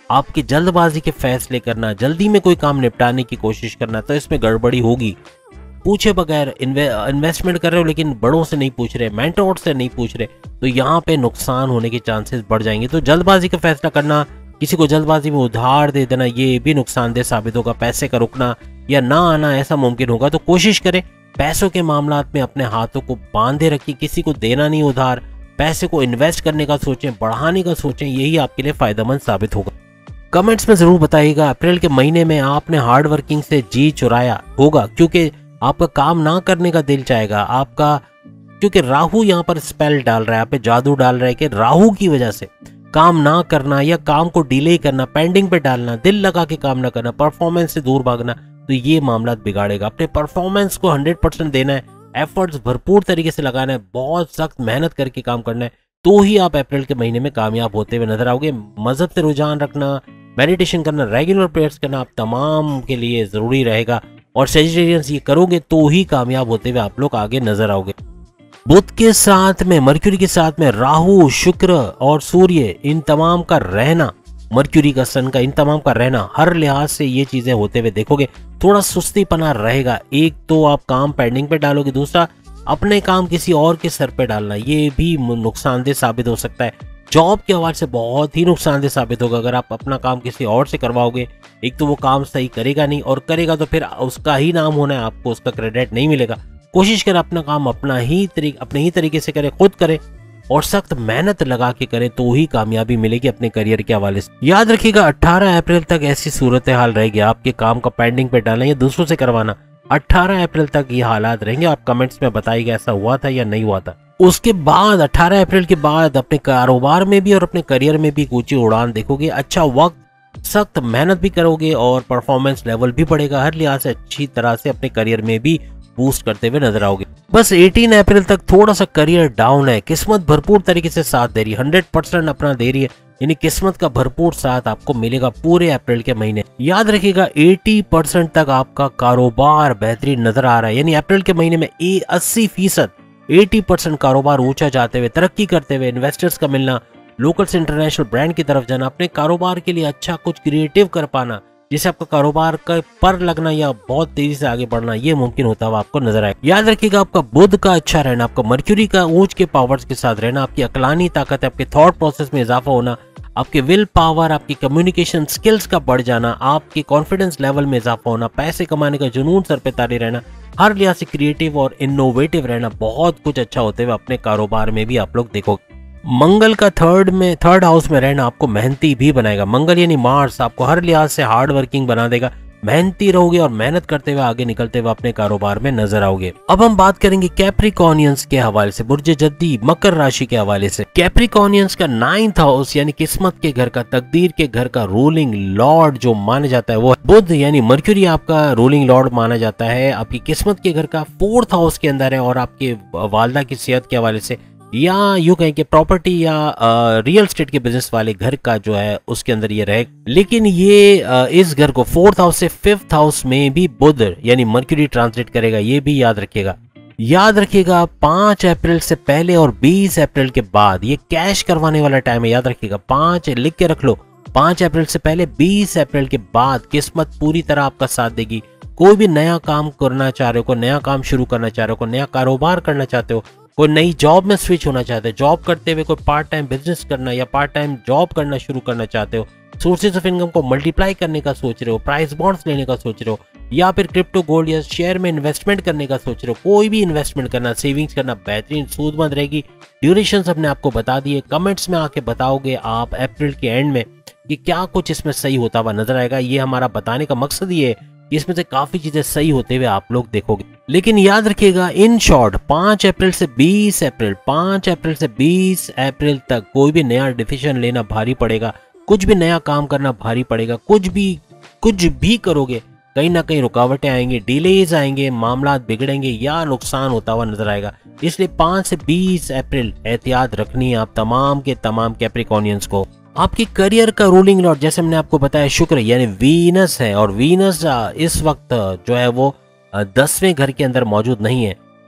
आपकी जल्दबाजी के फैसले करना, जल्दी में कोई काम निपटाने की कोशिश करना, तो इसमें गड़बड़ी होगी। पूछे बगैर इन्वे, इन्वेस्टमेंट कर रहे हो लेकिन बड़ों से नहीं पूछ रहे, मेंटोर से नहीं पूछ रहे, तो यहाँ पे नुकसान होने के चांसेस बढ़ जाएंगे। तो जल्दबाजी का फैसला करना, किसी को जल्दबाजी में उधार दे देना, ये भी नुकसानदेह साबित होगा। पैसे का रुकना या ना आना ऐसा मुमकिन होगा। तो कोशिश करें पैसों के मामलात में अपने हाथों को बांधे रखिए, किसी को देना नहीं उधार, पैसे को इन्वेस्ट करने का सोचें, बढ़ाने का सोचें, यही आपके लिए फायदेमंद साबित होगा। कमेंट्स में जरूर बताइएगा अप्रैल के महीने में आपने हार्ड वर्किंग से जी चुराया होगा, क्योंकि आपका काम ना करने का दिल चाहेगा आपका, क्योंकि राहु यहाँ पर स्पेल डाल रहा है, आप पे जादू डाल रहा है कि राहु की वजह से काम ना करना या काम को डिले करना, पेंडिंग पे डालना, दिल लगा के काम ना करना, परफॉर्मेंस से दूर भागना, तो ये मामला बिगाड़ेगा। अपने परफॉर्मेंस को हंड्रेड परसेंट देना है, एफर्ट्स भरपूर तरीके से लगाना है, बहुत सख्त मेहनत करके काम करना है, तो ही आप अप्रैल के महीने में कामयाब होते हुए नजर आओगे। मजहब से रुझान रखना, मेडिटेशन करना, रेगुलर प्रेयर्स करना आप तमाम के लिए जरूरी रहेगा, और सेजिटेरियंस ये करोगे तो ही कामयाब होते हुए आप लोग आगे नजर आओगे। बुध के साथ में, मर्क्यूरी के साथ में राहु, शुक्र और सूर्य, इन तमाम का रहना, मर्क्यूरी का, सन का, इन तमाम का रहना, हर लिहाज से ये चीजें होते हुए देखोगे थोड़ा सुस्तीपना रहेगा। एक तो आप काम पेंडिंग पे डालोगे, दूसरा अपने काम किसी और के सर पे डालना, ये भी नुकसानदेह साबित हो सकता है। जॉब के हवाले से बहुत ही नुकसानदेह साबित होगा अगर आप अपना काम किसी और से करवाओगे। एक तो वो काम सही करेगा नहीं, और करेगा तो फिर उसका ही नाम होना है, आपको उसका क्रेडिट नहीं मिलेगा। कोशिश कर अपना काम अपना ही तरीके अपने ही तरीके से करें, खुद करें और सख्त मेहनत लगा के करें, तो ही कामयाबी मिलेगी अपने करियर के हवाले से। याद रखिएगा अठारह अप्रैल तक ऐसी सूरत हाल रहेगी, आपके काम का पेंडिंग पे डालना या दूसरों से करवाना, अठारह अप्रैल तक ये हालात रहेंगे। आप कमेंट्स में बताइएगा ऐसा हुआ था या नहीं हुआ था। उसके बाद अठारह अप्रैल के बाद अपने कारोबार में भी और अपने करियर में भी ऊंची उड़ान देखोगे, अच्छा वक्त, सख्त मेहनत भी करोगे और परफॉर्मेंस लेवल भी बढ़ेगा, हर लिहाज से अच्छी तरह से अपने करियर में भी बूस्ट करते हुए नजर आओगे। बस अठारह अप्रैल तक थोड़ा सा करियर डाउन है, किस्मत भरपूर तरीके से साथ दे रही है, हंड्रेड परसेंट अपना दे रही है, यानी किस्मत का भरपूर साथ आपको मिलेगा पूरे अप्रैल के महीने। याद रखिएगा अस्सी परसेंट तक आपका कारोबार बेहतरीन नजर आ रहा है, यानी अप्रैल के महीने में अस्सी फीसद अस्सी परसेंट कारोबार ऊंचा जाते हुए, तरक्की करते हुए, इन्वेस्टर्स का मिलना, लोकल से इंटरनेशनल ब्रांड की तरफ जाना, अपने कारोबार के लिए अच्छा कुछ क्रिएटिव कर पाना, जिससे आपका कारोबार का पर लगना या बहुत तेजी से आगे बढ़ना, ये मुमकिन होता हुआ आपको नजर आए। याद रखिएगा आपका बुध का अच्छा रहना, आपका मर्क्यूरी का ऊंच के पावर्स के साथ रहना, आपकी अकलानी ताकत, आपके थॉट प्रोसेस में इजाफा होना, आपके विल पावर, आपकी कम्युनिकेशन स्किल्स का बढ़ जाना, आपके कॉन्फिडेंस लेवल में इजाफा होना, पैसे कमाने का जुनून सर पे तारी रहना, हर लिहाज से क्रिएटिव और इनोवेटिव रहना, बहुत कुछ अच्छा होते हुए अपने कारोबार में भी आप लोग देखोगे। मंगल का थर्ड में थर्ड हाउस में रहना आपको मेहनती भी बनाएगा। मंगल यानी मार्स आपको हर लिहाज से हार्ड वर्किंग बना देगा, मेहनती रहोगे और मेहनत करते हुए आगे निकलते हुए अपने कारोबार में नजर आओगे। अब हम बात करेंगे कैप्रिकॉनियंस के हवाले से, बुर्ज जद्दी मकर राशि के हवाले से। कैप्रिकॉनियंस का नाइन्थ हाउस यानी किस्मत के घर का, तकदीर के घर का रूलिंग लॉर्ड जो माना जाता है वो बुध यानी मर्क्यूरी आपका रूलिंग लॉर्ड माना जाता है, आपकी किस्मत के घर का फोर्थ हाउस के अंदर है और आपके वालदा की सेहत के हवाले से, या यूं कहें कि प्रॉपर्टी या रियल स्टेट के बिजनेस वाले घर का जो है उसके अंदर ये रहे। लेकिन ये आ, इस घर को फोर्थ हाउस से फिफ्थ हाउस में भी बुध यानी मर्क्यूरी ट्रांसलेट करेगा, ये भी याद रखिएगा। याद रखिएगा पाँच अप्रैल से पहले और बीस अप्रैल के बाद ये कैश करवाने वाला टाइम है, याद रखिएगा। पाँच लिख के रख लो, पाँच अप्रैल से पहले बीस अप्रैल के बाद किस्मत पूरी तरह आपका साथ देगी। कोई भी नया काम करना चाह रहे हो, कोई नया काम शुरू करना चाह रहे हो, कोई नया कारोबार करना चाहते हो, कोई नई जॉब में स्विच होना चाहते हो, जॉब करते हुए कोई पार्ट टाइम बिजनेस करना या पार्ट टाइम जॉब करना शुरू करना चाहते हो, सोर्सेज ऑफ इनकम को मल्टीप्लाई करने का सोच रहे हो, प्राइस बॉन्ड्स लेने का सोच रहे हो, या फिर क्रिप्टो गोल्ड या शेयर में इन्वेस्टमेंट करने का सोच रहे हो, कोई भी इन्वेस्टमेंट करना, सेविंग्स करना बेहतरीन सूदमंद रहेगी। ड्यूरेशन अपने आपको बता दिए, कमेंट्स में आके बताओगे आप अप्रैल के एंड में कि क्या कुछ इसमें सही होता हुआ नजर आएगा। ये हमारा बताने का मकसद ये है, इसमें से काफी चीजें सही होते हुए आप लोग देखोगे। लेकिन याद रखिएगा इन शॉर्ट पाँच अप्रैल से बीस अप्रैल पाँच अप्रैल से बीस अप्रैल तक कोई भी नया डिसीजन लेना भारी पड़ेगा, कुछ भी नया काम करना भारी पड़ेगा, कुछ भी कुछ भी करोगे कहीं ना कहीं रुकावटें आएंगी, डिलेज आएंगे, मामला बिगड़ेंगे या नुकसान होता हुआ नजर आएगा। इसलिए पाँच से बीस अप्रैल एहतियात रखनी है आप तमाम के तमाम कैप्रिकॉनियंस को। आपकी करियर का रूलिंग लॉर्ड जैसे हमने आपको बताया शुक्र यानी वीनस है, और वीनस इस वक्त जो है वो दसवें घर के अंदर मौजूद नहीं है,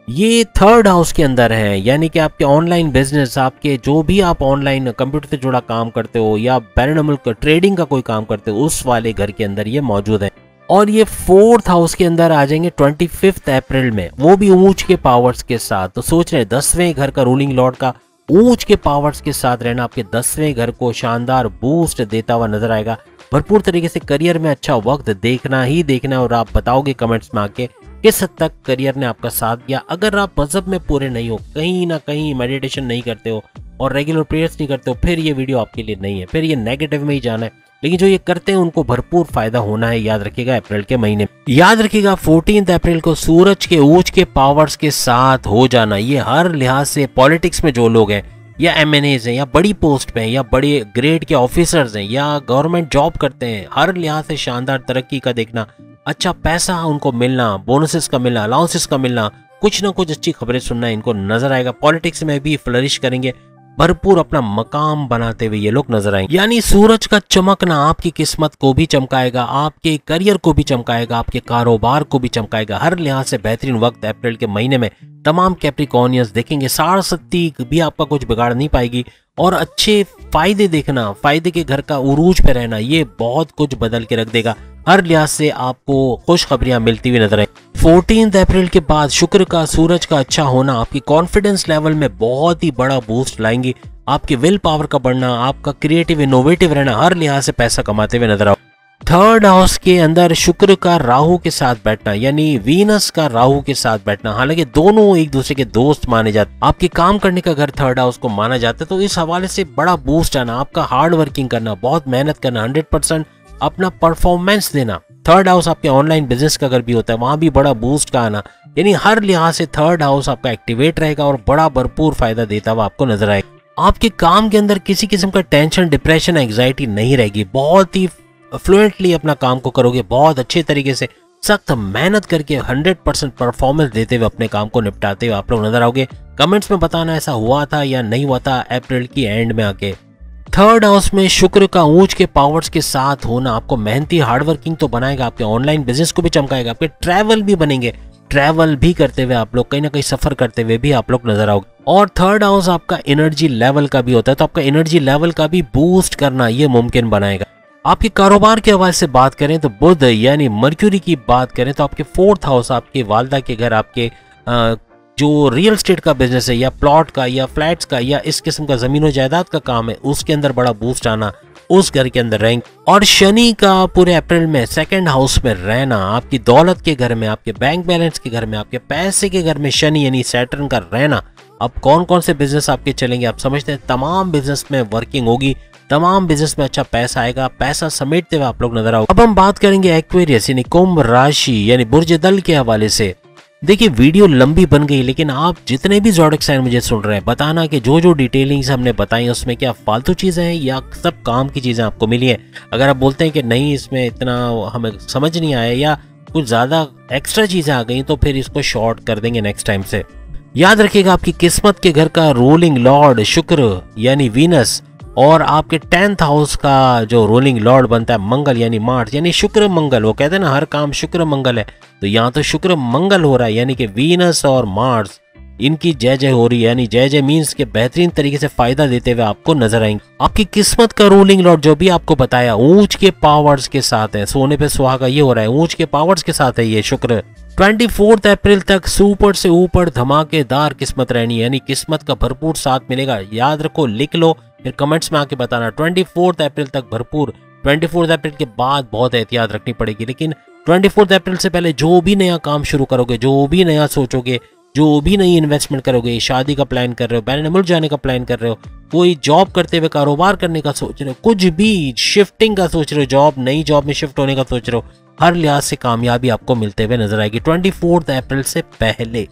ये थर्ड हाउस के अंदर है, यानी कि आपके ऑनलाइन बिजनेस, आपके जो भी आप ऑनलाइन कंप्यूटर से जुड़ा काम करते हो या बैरून मुल्क ट्रेडिंग का कोई काम करते हो, उस वाले घर के अंदर ये मौजूद है। और ये फोर्थ हाउस के अंदर आ जाएंगे ट्वेंटी फिफ्थ अप्रैल में, वो भी ऊंच के पावर्स के साथ। तो सोच रहे दसवें घर का रूलिंग लॉर्ड का ऊंच के पावर्स के साथ रहना आपके दसवें घर को शानदार बूस्ट देता हुआ नजर आएगा। भरपूर तरीके से करियर में अच्छा वक्त देखना ही देखना, और आप बताओगे कमेंट्स में आके किस हद तक करियर ने आपका साथ दिया। अगर आप मजहब में पूरे नहीं हो, कहीं ना कहीं मेडिटेशन नहीं करते हो और रेगुलर प्रेयर्स नहीं करते हो, फिर ये वीडियो आपके लिए नहीं है, फिर ये नेगेटिव में ही जाना है। लेकिन जो ये करते हैं उनको भरपूर फायदा होना है, याद रखिएगा अप्रैल के महीने। याद रखिएगा फोर्टीन अप्रैल को सूरज के ऊंच के पावर्स के साथ हो जाना, ये हर लिहाज से पॉलिटिक्स में जो लोग हैं या एम एन एज हैं या बड़ी पोस्ट पे हैं या बड़े ग्रेड के ऑफिसर्स हैं या गवर्नमेंट जॉब करते हैं, हर लिहाज से शानदार तरक्की का देखना, अच्छा पैसा उनको मिलना, बोनसेस का मिलना, अलाउंसेस का मिलना, कुछ ना कुछ अच्छी खबरें सुनना इनको नजर आएगा। पॉलिटिक्स में भी फ्लरिश करेंगे, भरपूर अपना मकाम बनाते हुए ये लोग नजर आएंगे। यानी सूरज का चमकना आपकी किस्मत को भी चमकाएगा, आपके करियर को भी चमकाएगा, आपके कारोबार को भी चमकाएगा। हर लिहाज से बेहतरीन वक्त अप्रैल के महीने में तमाम कैप्रिकॉर्नियंस देखेंगे। साढ़ सत्ती भी आपका कुछ बिगाड़ नहीं पाएगी, और अच्छे फायदे देखना, फायदे के घर का उरूज पे रहना, ये बहुत कुछ बदल के रख देगा। हर लिहाज से आपको खुशखबरियां मिलती हुई नजर आएंगी। फोर्टीन अप्रैल के बाद शुक्र का सूरज का अच्छा होना आपकी कॉन्फिडेंस लेवल में बहुत ही बड़ा बूस्ट लाएंगी। आपकी विल पावर का बढ़ना, आपका क्रिएटिव इनोवेटिव रहना, हर लिहाज से पैसा कमाते हुए नजर आओ। थर्ड हाउस के अंदर शुक्र का राहु के साथ बैठना, यानी वीनस का राहु के साथ बैठना, हालांकि दोनों एक दूसरे के दोस्त माने जाते, आपके काम करने का घर थर्ड हाउस को माना जाता है। तो इस हवाले से बड़ा बूस्ट आना, आपका हार्ड वर्किंग करना, बहुत मेहनत करना, हंड्रेड परसेंट अपना परफॉर्मेंस देना। थर्ड हाउस आपके ऑनलाइन बिजनेस का अगर भी होता है, वहां भी बड़ा बूस्ट का आना, यानी हर लिहाज से थर्ड हाउस आपका एक्टिवेट रहेगा और बड़ा भरपूर फायदा देता हुआ आपको नजर आएगा। आपके काम के अंदर किसी किस्म का टेंशन, डिप्रेशन, एंग्जाइटी नहीं रहेगी। बहुत ही फ्लुएंटली अपना काम को करोगे, बहुत अच्छे तरीके से सख्त मेहनत करके हंड्रेड परसेंट परफॉर्मेंस देते हुए अपने काम को निपटाते हुए आप लोग नजर आओगे। कमेंट्स में बताना ऐसा हुआ था या नहीं हुआ था अप्रैल की एंड में आके। थर्ड हाउस में शुक्र का ऊंच के पावर्स के साथ होना आपको मेहनती हार्डवर्किंग तो बनाएगा, आपके ऑनलाइन बिजनेस को भी चमकाएगा, आपके ट्रैवल भी बनेंगे, ट्रैवल भी करते हुए आप लोग कहीं ना कहीं सफर करते हुए भी आप लोग नजर आओगे। और थर्ड हाउस आपका एनर्जी लेवल का भी होता है, तो आपका एनर्जी लेवल का भी बूस्ट करना ये मुमकिन बनाएगा। आपके कारोबार के हवाले से बात करें तो बुध यानी मर्क्यूरी की बात करें तो आपके फोर्थ हाउस, आपके वालदा के घर, आपके आ, जो रियल एस्टेट का बिजनेस है या प्लॉट का या फ्लैट्स का या इस किस्म का जमीन जायदाद का काम है, उसके अंदर बड़ा बूस्ट आना, उस घर के अंदर रहेंगे। और शनि का पूरे अप्रैल में सेकंड हाउस में रहना, आपकी दौलत के घर में, आपके बैंक बैलेंस के घर में, आपके पैसे के घर में शनि यानी सैटर्न का रहना। अब कौन कौन से बिजनेस आपके चलेंगे आप समझते हैं, तमाम बिजनेस में वर्किंग होगी, तमाम बिजनेस में अच्छा पैसा आएगा, पैसा समेटते हुए आप लोग नजर आओगे। अब हम बात करेंगे एक्वेरियस यानी कुंभ राशि यानी बुर्ज दल के हवाले से। देखिए वीडियो लंबी बन गई, लेकिन आप जितने भी ज़ोडिएक साइन मुझे सुन रहे हैं, बताना कि जो जो डिटेलिंग्स हमने बताई उसमें क्या फालतू चीज़ें हैं या सब काम की चीज़ें आपको मिली है। अगर आप बोलते हैं कि नहीं इसमें इतना हमें समझ नहीं आया या कुछ ज़्यादा एक्स्ट्रा चीज़ें आ गई, तो फिर इसको शॉर्ट कर देंगे नेक्स्ट टाइम से। याद रखिएगा आपकी किस्मत के घर का रूलिंग लॉर्ड शुक्र यानी वीनस, और आपके टेंथ हाउस का जो रूलिंग लॉर्ड बनता है मंगल यानी मार्स, यानी शुक्र मंगल। वो कहते हैं ना हर काम शुक्र मंगल है, तो यहाँ तो शुक्र मंगल हो रहा है, यानी कि वीनस और मार्स इनकी जय जय हो रही है, यानी जय जय मीन्स के बेहतरीन तरीके से फायदा देते हुए आपको नजर आएंगे। आपकी किस्मत का रूलिंग लॉर्ड जो भी आपको बताया ऊंच के पावर्स के साथ है, सोने पे सुहागा ये हो रहा है, ऊंच के पावर्स के साथ है ये शुक्र। चौबीस अप्रैल तक सुपर से ऊपर धमाकेदार किस्मत रहनी, यानी किस्मत का भरपूर साथ मिलेगा। याद रखो, लिख लो, फिर कमेंट्स में आके बताना। चौबीस अप्रैल तक भरपूर, चौबीस अप्रैल के बाद बहुत एहतियात रखनी पड़ेगी, लेकिन चौबीस अप्रैल से पहले जो भी नया काम शुरू करोगे, जो भी नया सोचोगे, जो भी नई इन्वेस्टमेंट करोगे, शादी का प्लान कर रहे हो, बैरून मुल्क जाने का प्लान कर रहे हो, कोई जॉब करते हुए कारोबार करने का सोच रहे हो, कुछ भी शिफ्टिंग का सोच रहे हो, जॉब नई जॉब में शिफ्ट होने का सोच रहे हो, हर लिहाज से कामयाबी आपको मिलते हुए नजर आएगी चौबीस अप्रैल से पहले।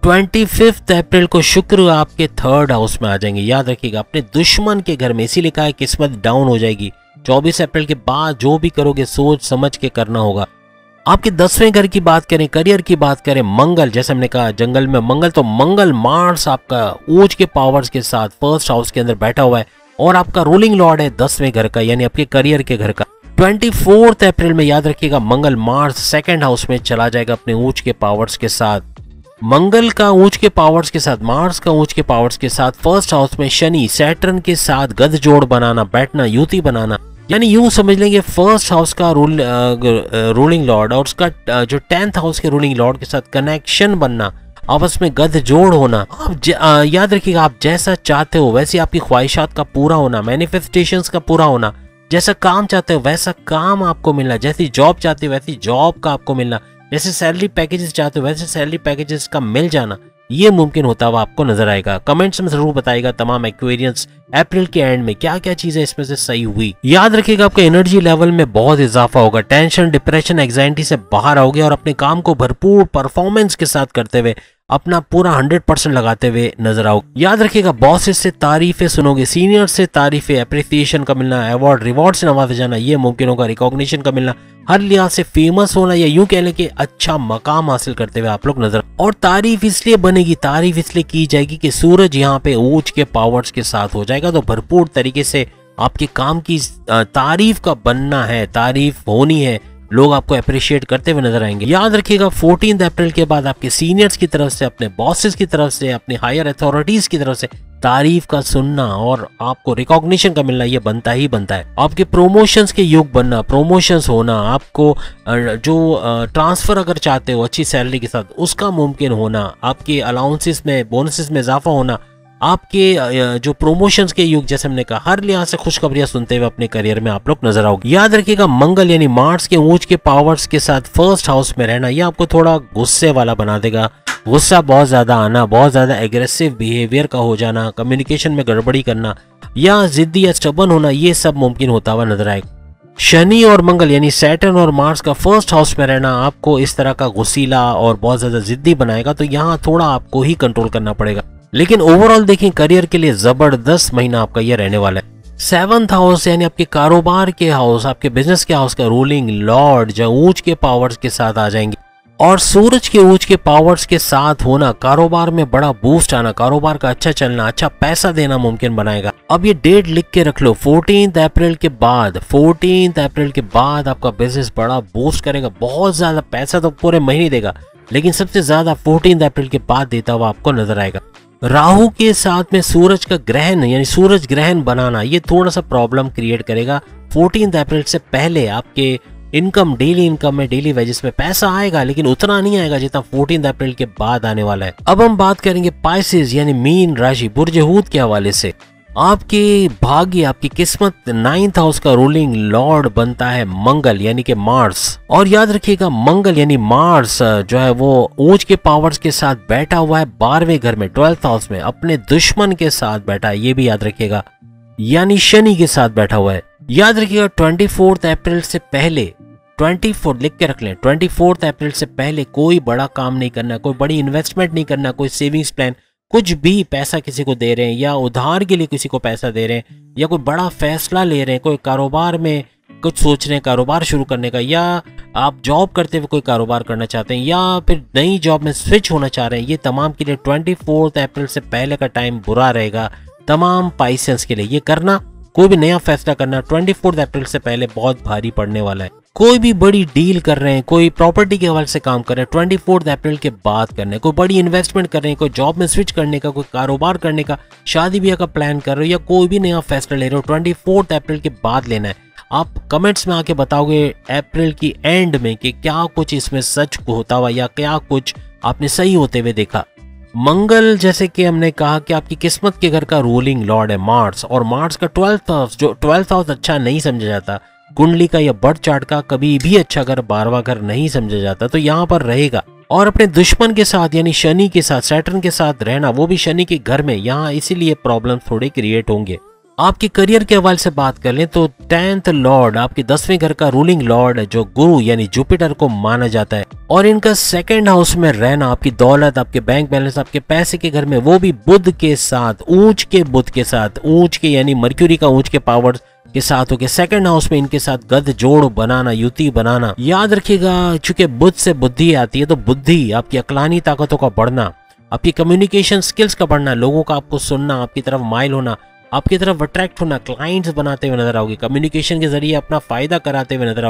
पच्चीस अप्रैल को शुक्र आपके थर्ड हाउस में आ जाएंगे। याद रखिएगा अपने दुश्मन के घर में, इसी लिखा है किस्मत डाउन हो जाएगी। चौबीस अप्रैल के बाद जो भी करोगे सोच समझ के करना होगा। आपके दसवें घर की बात करें, करियर की बात करें, मंगल, जैसे हमने कहा जंगल में मंगल, तो मंगल मार्स आपका ऊंच के पावर्स के साथ फर्स्ट हाउस के अंदर बैठा हुआ है और आपका रूलिंग लॉर्ड है दसवें घर का, यानी आपके करियर के घर का। चौबीस अप्रैल में याद रखिएगा मंगल मार्स सेकंड हाउस में चला जाएगा अपने ऊंच के पावर्स के साथ। मंगल का ऊंच के पावर्स के साथ, मार्स का ऊंच के पावर्स के साथ फर्स्ट हाउस में शनि सैटर्न के साथ गठजोड़ बनाना, बैठना, युति बनाना, यानी यूं समझ लेंगे फर्स्ट हाउस का रूल रूलिंग लॉर्ड और उसका जो टेंथ हाउस के रूलिंग लॉर्ड के साथ कनेक्शन बनना, आपस में गठजोड़ होना। आप ज, आ, याद रखिएगा, आप जैसा चाहते हो वैसी आपकी ख्वाहिशात का पूरा होना, मैनिफेस्टेशंस का पूरा होना, जैसा काम चाहते हो वैसा काम आपको मिलना, जैसी जॉब चाहते हो वैसी जॉब का आपको मिलना, जैसे सैलरी पैकेजेस चाहते हो वैसे सैलरी पैकेजेस का मिल जाना, ये मुमकिन होता हुआ आपको नजर आएगा। कमेंट्स में जरूर बताइएगा तमाम एक्वेरियंस अप्रैल के एंड में क्या क्या चीजें इसमें से सही हुई। याद रखिएगा, आपका एनर्जी लेवल में बहुत इजाफा होगा, टेंशन, डिप्रेशन, एंजाइटी से बाहर आओगे और अपने काम को भरपूर परफॉर्मेंस के साथ करते हुए अपना पूरा हंड्रेड परसेंट लगाते हुए नजर आओ। याद रखिएगा, बॉसेस से तारीफें सुनोगे, सीनियर से तारीफें, अप्रिसिएशन का मिलना, अवार्ड रिवॉर्ड से नवाजा जाना, ये मुमकिन होगा। रिकॉग्निशन का मिलना, हर लिहाज से फेमस होना या यूं कह लें कि अच्छा मकाम हासिल करते हुए आप लोग नजर। और तारीफ इसलिए बनेगी, तारीफ इसलिए की जाएगी कि सूरज यहाँ पे ऊंच के पावर्स के साथ हो जाएगा, तो भरपूर तरीके से आपके काम की तारीफ का बनना है, तारीफ होनी है, लोग आपको अप्रिशिएट करते हुए नजर आएंगे। याद रखिएगा, चौदह अप्रैल के बाद आपके सीनियर्स की तरफ से, अपने बॉसेस की तरफ से, अपने हायर अथॉरिटीज की तरफ से तारीफ का सुनना और आपको रिकॉग्निशन का मिलना, ये बनता ही बनता है। आपके प्रोमोशंस के युग बनना, प्रोमोशंस होना, आपको जो ट्रांसफर अगर चाहते हो अच्छी सैलरी के साथ उसका मुमकिन होना, आपके अलाउंसेस में, बोनसेस में इजाफा होना, आपके जो प्रोमोशंस के युग, जैसे हमने कहा, हर लिहाज से खुशखबरियां सुनते हुए अपने करियर में आप लोग नजर आओगे। याद रखिएगा, मंगल यानी मार्स के ऊंच के पावर्स के साथ फर्स्ट हाउस में रहना, यह आपको थोड़ा गुस्से वाला बना देगा। गुस्सा बहुत ज्यादा आना, बहुत ज्यादा एग्रेसिव बिहेवियर का हो जाना, कम्युनिकेशन में गड़बड़ी करना या जिद्दी या स्टबन होना, ये सब मुमकिन होता हुआ नजर आएगा। शनि और मंगल यानी सैटर्न और मार्स का फर्स्ट हाउस में रहना आपको इस तरह का गुस्सीला और बहुत ज्यादा जिद्दी बनाएगा, तो यहाँ थोड़ा आपको ही कंट्रोल करना पड़ेगा। लेकिन ओवरऑल देखें, करियर के लिए जबरदस्त महीना आपका ये रहने वाला है। सेवंथ हाउस यानी आपके कारोबार के हाउस, आपके बिजनेस के हाउस का रूलिंग लॉर्ड जो ऊंच के पावर्स के साथ आ जाएंगे और सूरज के ऊंच के पावर्स के साथ होना, कारोबार में बड़ा बूस्ट आना, कारोबार का अच्छा चलना, अच्छा पैसा देना मुमकिन बनाएगा। अब ये डेट लिख के रख लो, चौदह अप्रैल के बाद, चौदह अप्रैल के बाद आपका बिजनेस बड़ा बूस्ट करेगा, बहुत ज्यादा पैसा तो पूरे महीने देगा, लेकिन सबसे ज्यादा चौदह अप्रैल के बाद देता हुआ आपको नजर आएगा। राहु के साथ में सूरज का ग्रहण यानी सूरज ग्रहण बनाना, ये थोड़ा सा प्रॉब्लम क्रिएट करेगा। चौदह अप्रैल से पहले आपके इनकम, डेली इनकम में, डेली वेजेस में पैसा आएगा, लेकिन उतना नहीं आएगा जितना चौदह अप्रैल के बाद आने वाला है। अब हम बात करेंगे पाइसेस यानी मीन राशि, बुर्ज हूत के हवाले से। आपके भाग्य, आपकी किस्मत, नाइन्थ हाउस का रूलिंग लॉर्ड बनता है मंगल यानी कि मार्स। और याद रखिएगा, मंगल यानी मार्स जो है वो ऊंच के पावर्स के साथ बैठा हुआ है बारहवें घर में, ट्वेल्थ हाउस में, अपने दुश्मन के साथ बैठा है, ये भी याद रखिएगा, यानी शनि के साथ बैठा हुआ है। याद रखिएगा, ट्वेंटी फोर्थ अप्रैल से पहले, चौबीस लिख के रख लें, चौबीस अप्रैल से पहले कोई बड़ा काम नहीं करना, कोई बड़ी इन्वेस्टमेंट नहीं करना, कोई सेविंग्स प्लान, कुछ भी पैसा किसी को दे रहे हैं या उधार के लिए किसी को पैसा दे रहे हैं या कोई बड़ा फैसला ले रहे हैं, कोई कारोबार में कुछ सोच रहे हैं कारोबार शुरू करने का, या आप जॉब करते हुए कोई कारोबार करना चाहते हैं या फिर नई जॉब में स्विच होना चाह रहे हैं, ये तमाम के लिए चौबीस अप्रैल से पहले का टाइम बुरा रहेगा तमाम पाइसेंस के लिए। ये करना, कोई भी नया फैसला करना चौबीस अप्रैल से पहले बहुत भारी पड़ने वाला है। कोई भी बड़ी डील कर रहे हैं, कोई प्रॉपर्टी के हवाले से काम कर रहे हैं, चौबीस अप्रैल के बाद करने, कोई बड़ी इन्वेस्टमेंट कर रहे हैं, कोई जॉब में स्विच करने का, कोई कारोबार करने का, शादी ब्याह का प्लान कर रहे हो या कोई भी नया फैसला ले रहे हो, चौबीस अप्रैल के बाद लेना है। आप कमेंट्स में आके बताओगे अप्रैल की एंड में कि क्या कुछ इसमें सच होता हुआ या क्या कुछ आपने सही होते हुए देखा। मंगल, जैसे कि हमने कहा कि आपकी किस्मत के घर का रूलिंग लॉर्ड है मार्स, और मार्स का ट्वेल्थ हाउस, जो ट्वेल्थ हाउस अच्छा नहीं समझा जाता, कुंडली का या बर्थ चार्ट का कभी भी अच्छा घर बारहवां घर नहीं समझा जाता, तो यहाँ पर रहेगा। और अपने दुश्मन के साथ यानी शनि के साथ, सैटर्न के साथ रहना, वो भी शनि के घर में, यहाँ इसीलिए प्रॉब्लम थोड़े क्रिएट होंगे। आपके करियर के हवाले से बात कर लें तो टेंथ लॉर्ड, आपके दसवें घर का रूलिंग लॉर्ड जो गुरु यानी जुपिटर को माना जाता है, और इनका सेकंड हाउस में रहना, आपकी दौलत, आपके बैंक बैलेंस, आपके पैसे के घर में, वो भी बुध के साथ, ऊंच के बुध के साथ, ऊंच के यानी मर्क्यूरी का ऊंच के पावर्स के साथ होके सेकंड हाउस में इनके साथ गद जोड़ बनाना, युति बनाना। याद रखिएगा, चूंकि बुध से बुद्धि आती है, तो बुद्धि, आपकी अक्लानी ताकतों का बढ़ना, आपकी कम्युनिकेशन स्किल्स का बढ़ना, लोगों का आपको सुनना, आपकी तरफ माइल होना, आपकी तरफ अट्रैक्ट होना, क्लाइंट्स बनाते हुए नजर आओगे, कम्युनिकेशन के जरिए अपना फायदा कराते हुए नजर आओगे,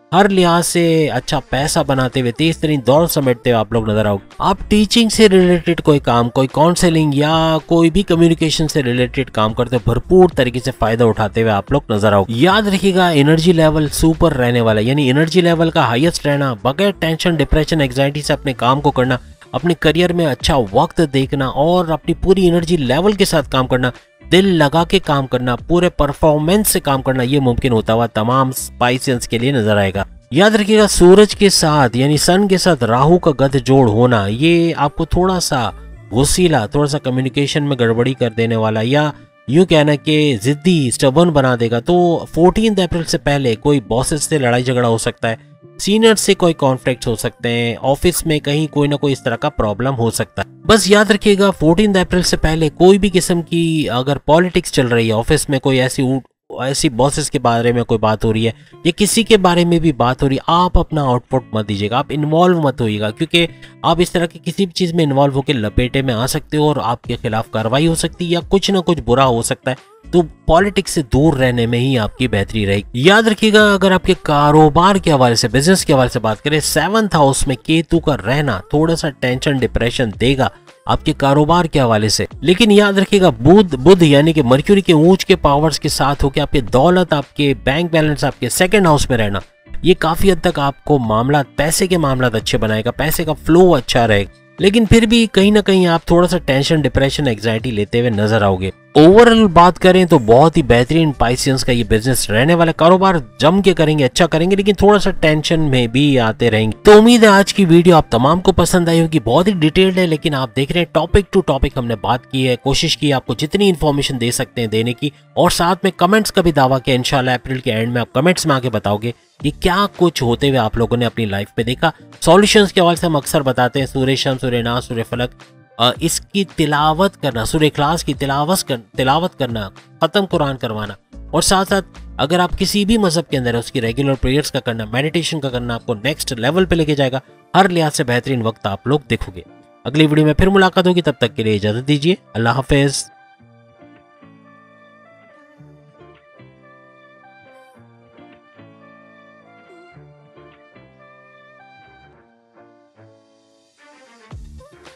हर लिहाज से अच्छा पैसा बनाते हुए, तेज तरीन दौड़ समेटते हुए आप लोग नजर आओगे। आप टीचिंग से रिलेटेड कोई काम, कोई काउंसलिंग या कोई भी कम्युनिकेशन से रिलेटेड काम करते हो, भरपूर तरीके से फायदा उठाते हुए आप लोग नजर आओगे। याद रखिएगा एनर्जी लेवल सुपर रहने वाला, यानी एनर्जी लेवल का हाईएस्ट रहना, बगैर टेंशन, डिप्रेशन, एंग्जाइटी से अपने काम को करना, अपने करियर में अच्छा वक्त देखना और अपनी पूरी एनर्जी लेवल के साथ काम करना, दिल लगा के काम करना, पूरे परफॉर्मेंस से काम करना, ये मुमकिन होता हुआ तमाम स्पाइसियंस के लिए नजर आएगा। याद रखिएगा सूरज के साथ यानी सन के साथ राहु का गध जोड़ होना, ये आपको थोड़ा सा गुस्सीला, थोड़ा सा कम्युनिकेशन में गड़बड़ी कर देने वाला या यूं कहना कि जिद्दी, स्टबर्न बना देगा। तो चौदह अप्रैल से पहले कोई बॉसेस से लड़ाई झगड़ा हो सकता है, सीनियर से कोई कॉन्फ्लिक्ट हो सकते हैं, ऑफिस में कहीं कोई ना कोई इस तरह का प्रॉब्लम हो सकता है। बस याद रखिएगा चौदह अप्रैल से पहले कोई भी किस्म की अगर पॉलिटिक्स चल रही है, ऑफिस में कोई ऐसी ऐसी बॉसेस के बारे में कोई बात हो रही है या किसी के बारे में भी बात हो रही है, आप अपना आउटपुट मत दीजिएगा, आप इन्वॉल्व मत होइएगा, क्योंकि आप इस तरह की किसी भी चीज में इन्वॉल्व होकर लपेटे में आ सकते हो और आपके खिलाफ कार्रवाई हो सकती है या कुछ ना कुछ बुरा हो सकता है। तो पॉलिटिक्स से दूर रहने में ही आपकी बेहतरी रहेगी। याद रखिएगा अगर आपके कारोबार के हवाले से, बिजनेस के हवाले से बात करें, सेवंथ हाउस में केतु का रहना थोड़ा सा टेंशन, डिप्रेशन देगा आपके कारोबार के हवाले से। लेकिन याद रखिएगा बुध बुध यानी कि मर्क्यूरी के ऊंच के पावर्स के साथ होकर आपके दौलत, आपके बैंक बैलेंस, आपके सेकंड हाउस में रहना, ये काफी हद तक आपको मामला, पैसे के मामला अच्छे बनाएगा, पैसे का फ्लो अच्छा रहेगा। लेकिन फिर भी कहीं ना कहीं आप थोड़ा सा टेंशन, डिप्रेशन, एंग्जाइटी लेते हुए नजर आओगे। ओवरऑल बात करें तो बहुत ही बेहतरीन पाइसियंस का ये बिजनेस रहने वाला, कारोबार जम के करेंगे, अच्छा करेंगे, लेकिन थोड़ा सा टेंशन में भी आते रहेंगे। तो उम्मीद है आज की वीडियो आप तमाम को पसंद आई होगी। बहुत ही डिटेल्ड है, लेकिन आप देख रहे हैं टॉपिक टू टॉपिक हमने बात की है, कोशिश की आपको जितनी इन्फॉर्मेशन दे सकते हैं देने की, और साथ में कमेंट्स का भी दावा किया। इंशाल्लाह अप्रैल के एंड में आप कमेंट्स में आके बताओगे कि क्या कुछ होते हुए आप लोगों ने अपनी लाइफ में देखा। सॉल्यूशंस के हवाले से हम अक्सर बताते हैं, सूर्य शम्स, सूर्य नास, सूर्य फलक, इसकी तिलावत करना, सूर्य इखलास की तिलावत कर, तिलावत करना, खत्म कुरान करवाना, और साथ साथ अगर आप किसी भी मजहब के अंदर है उसकी रेगुलर प्रेयर्स का करना, मेडिटेशन का करना आपको नेक्स्ट लेवल पे लेके जाएगा। हर लिहाज से बेहतरीन वक्त आप लोग देखोगे। अगली वीडियो में फिर मुलाकात होगी, तब तक के लिए इजाजत दीजिए। अल्लाह हाफिज।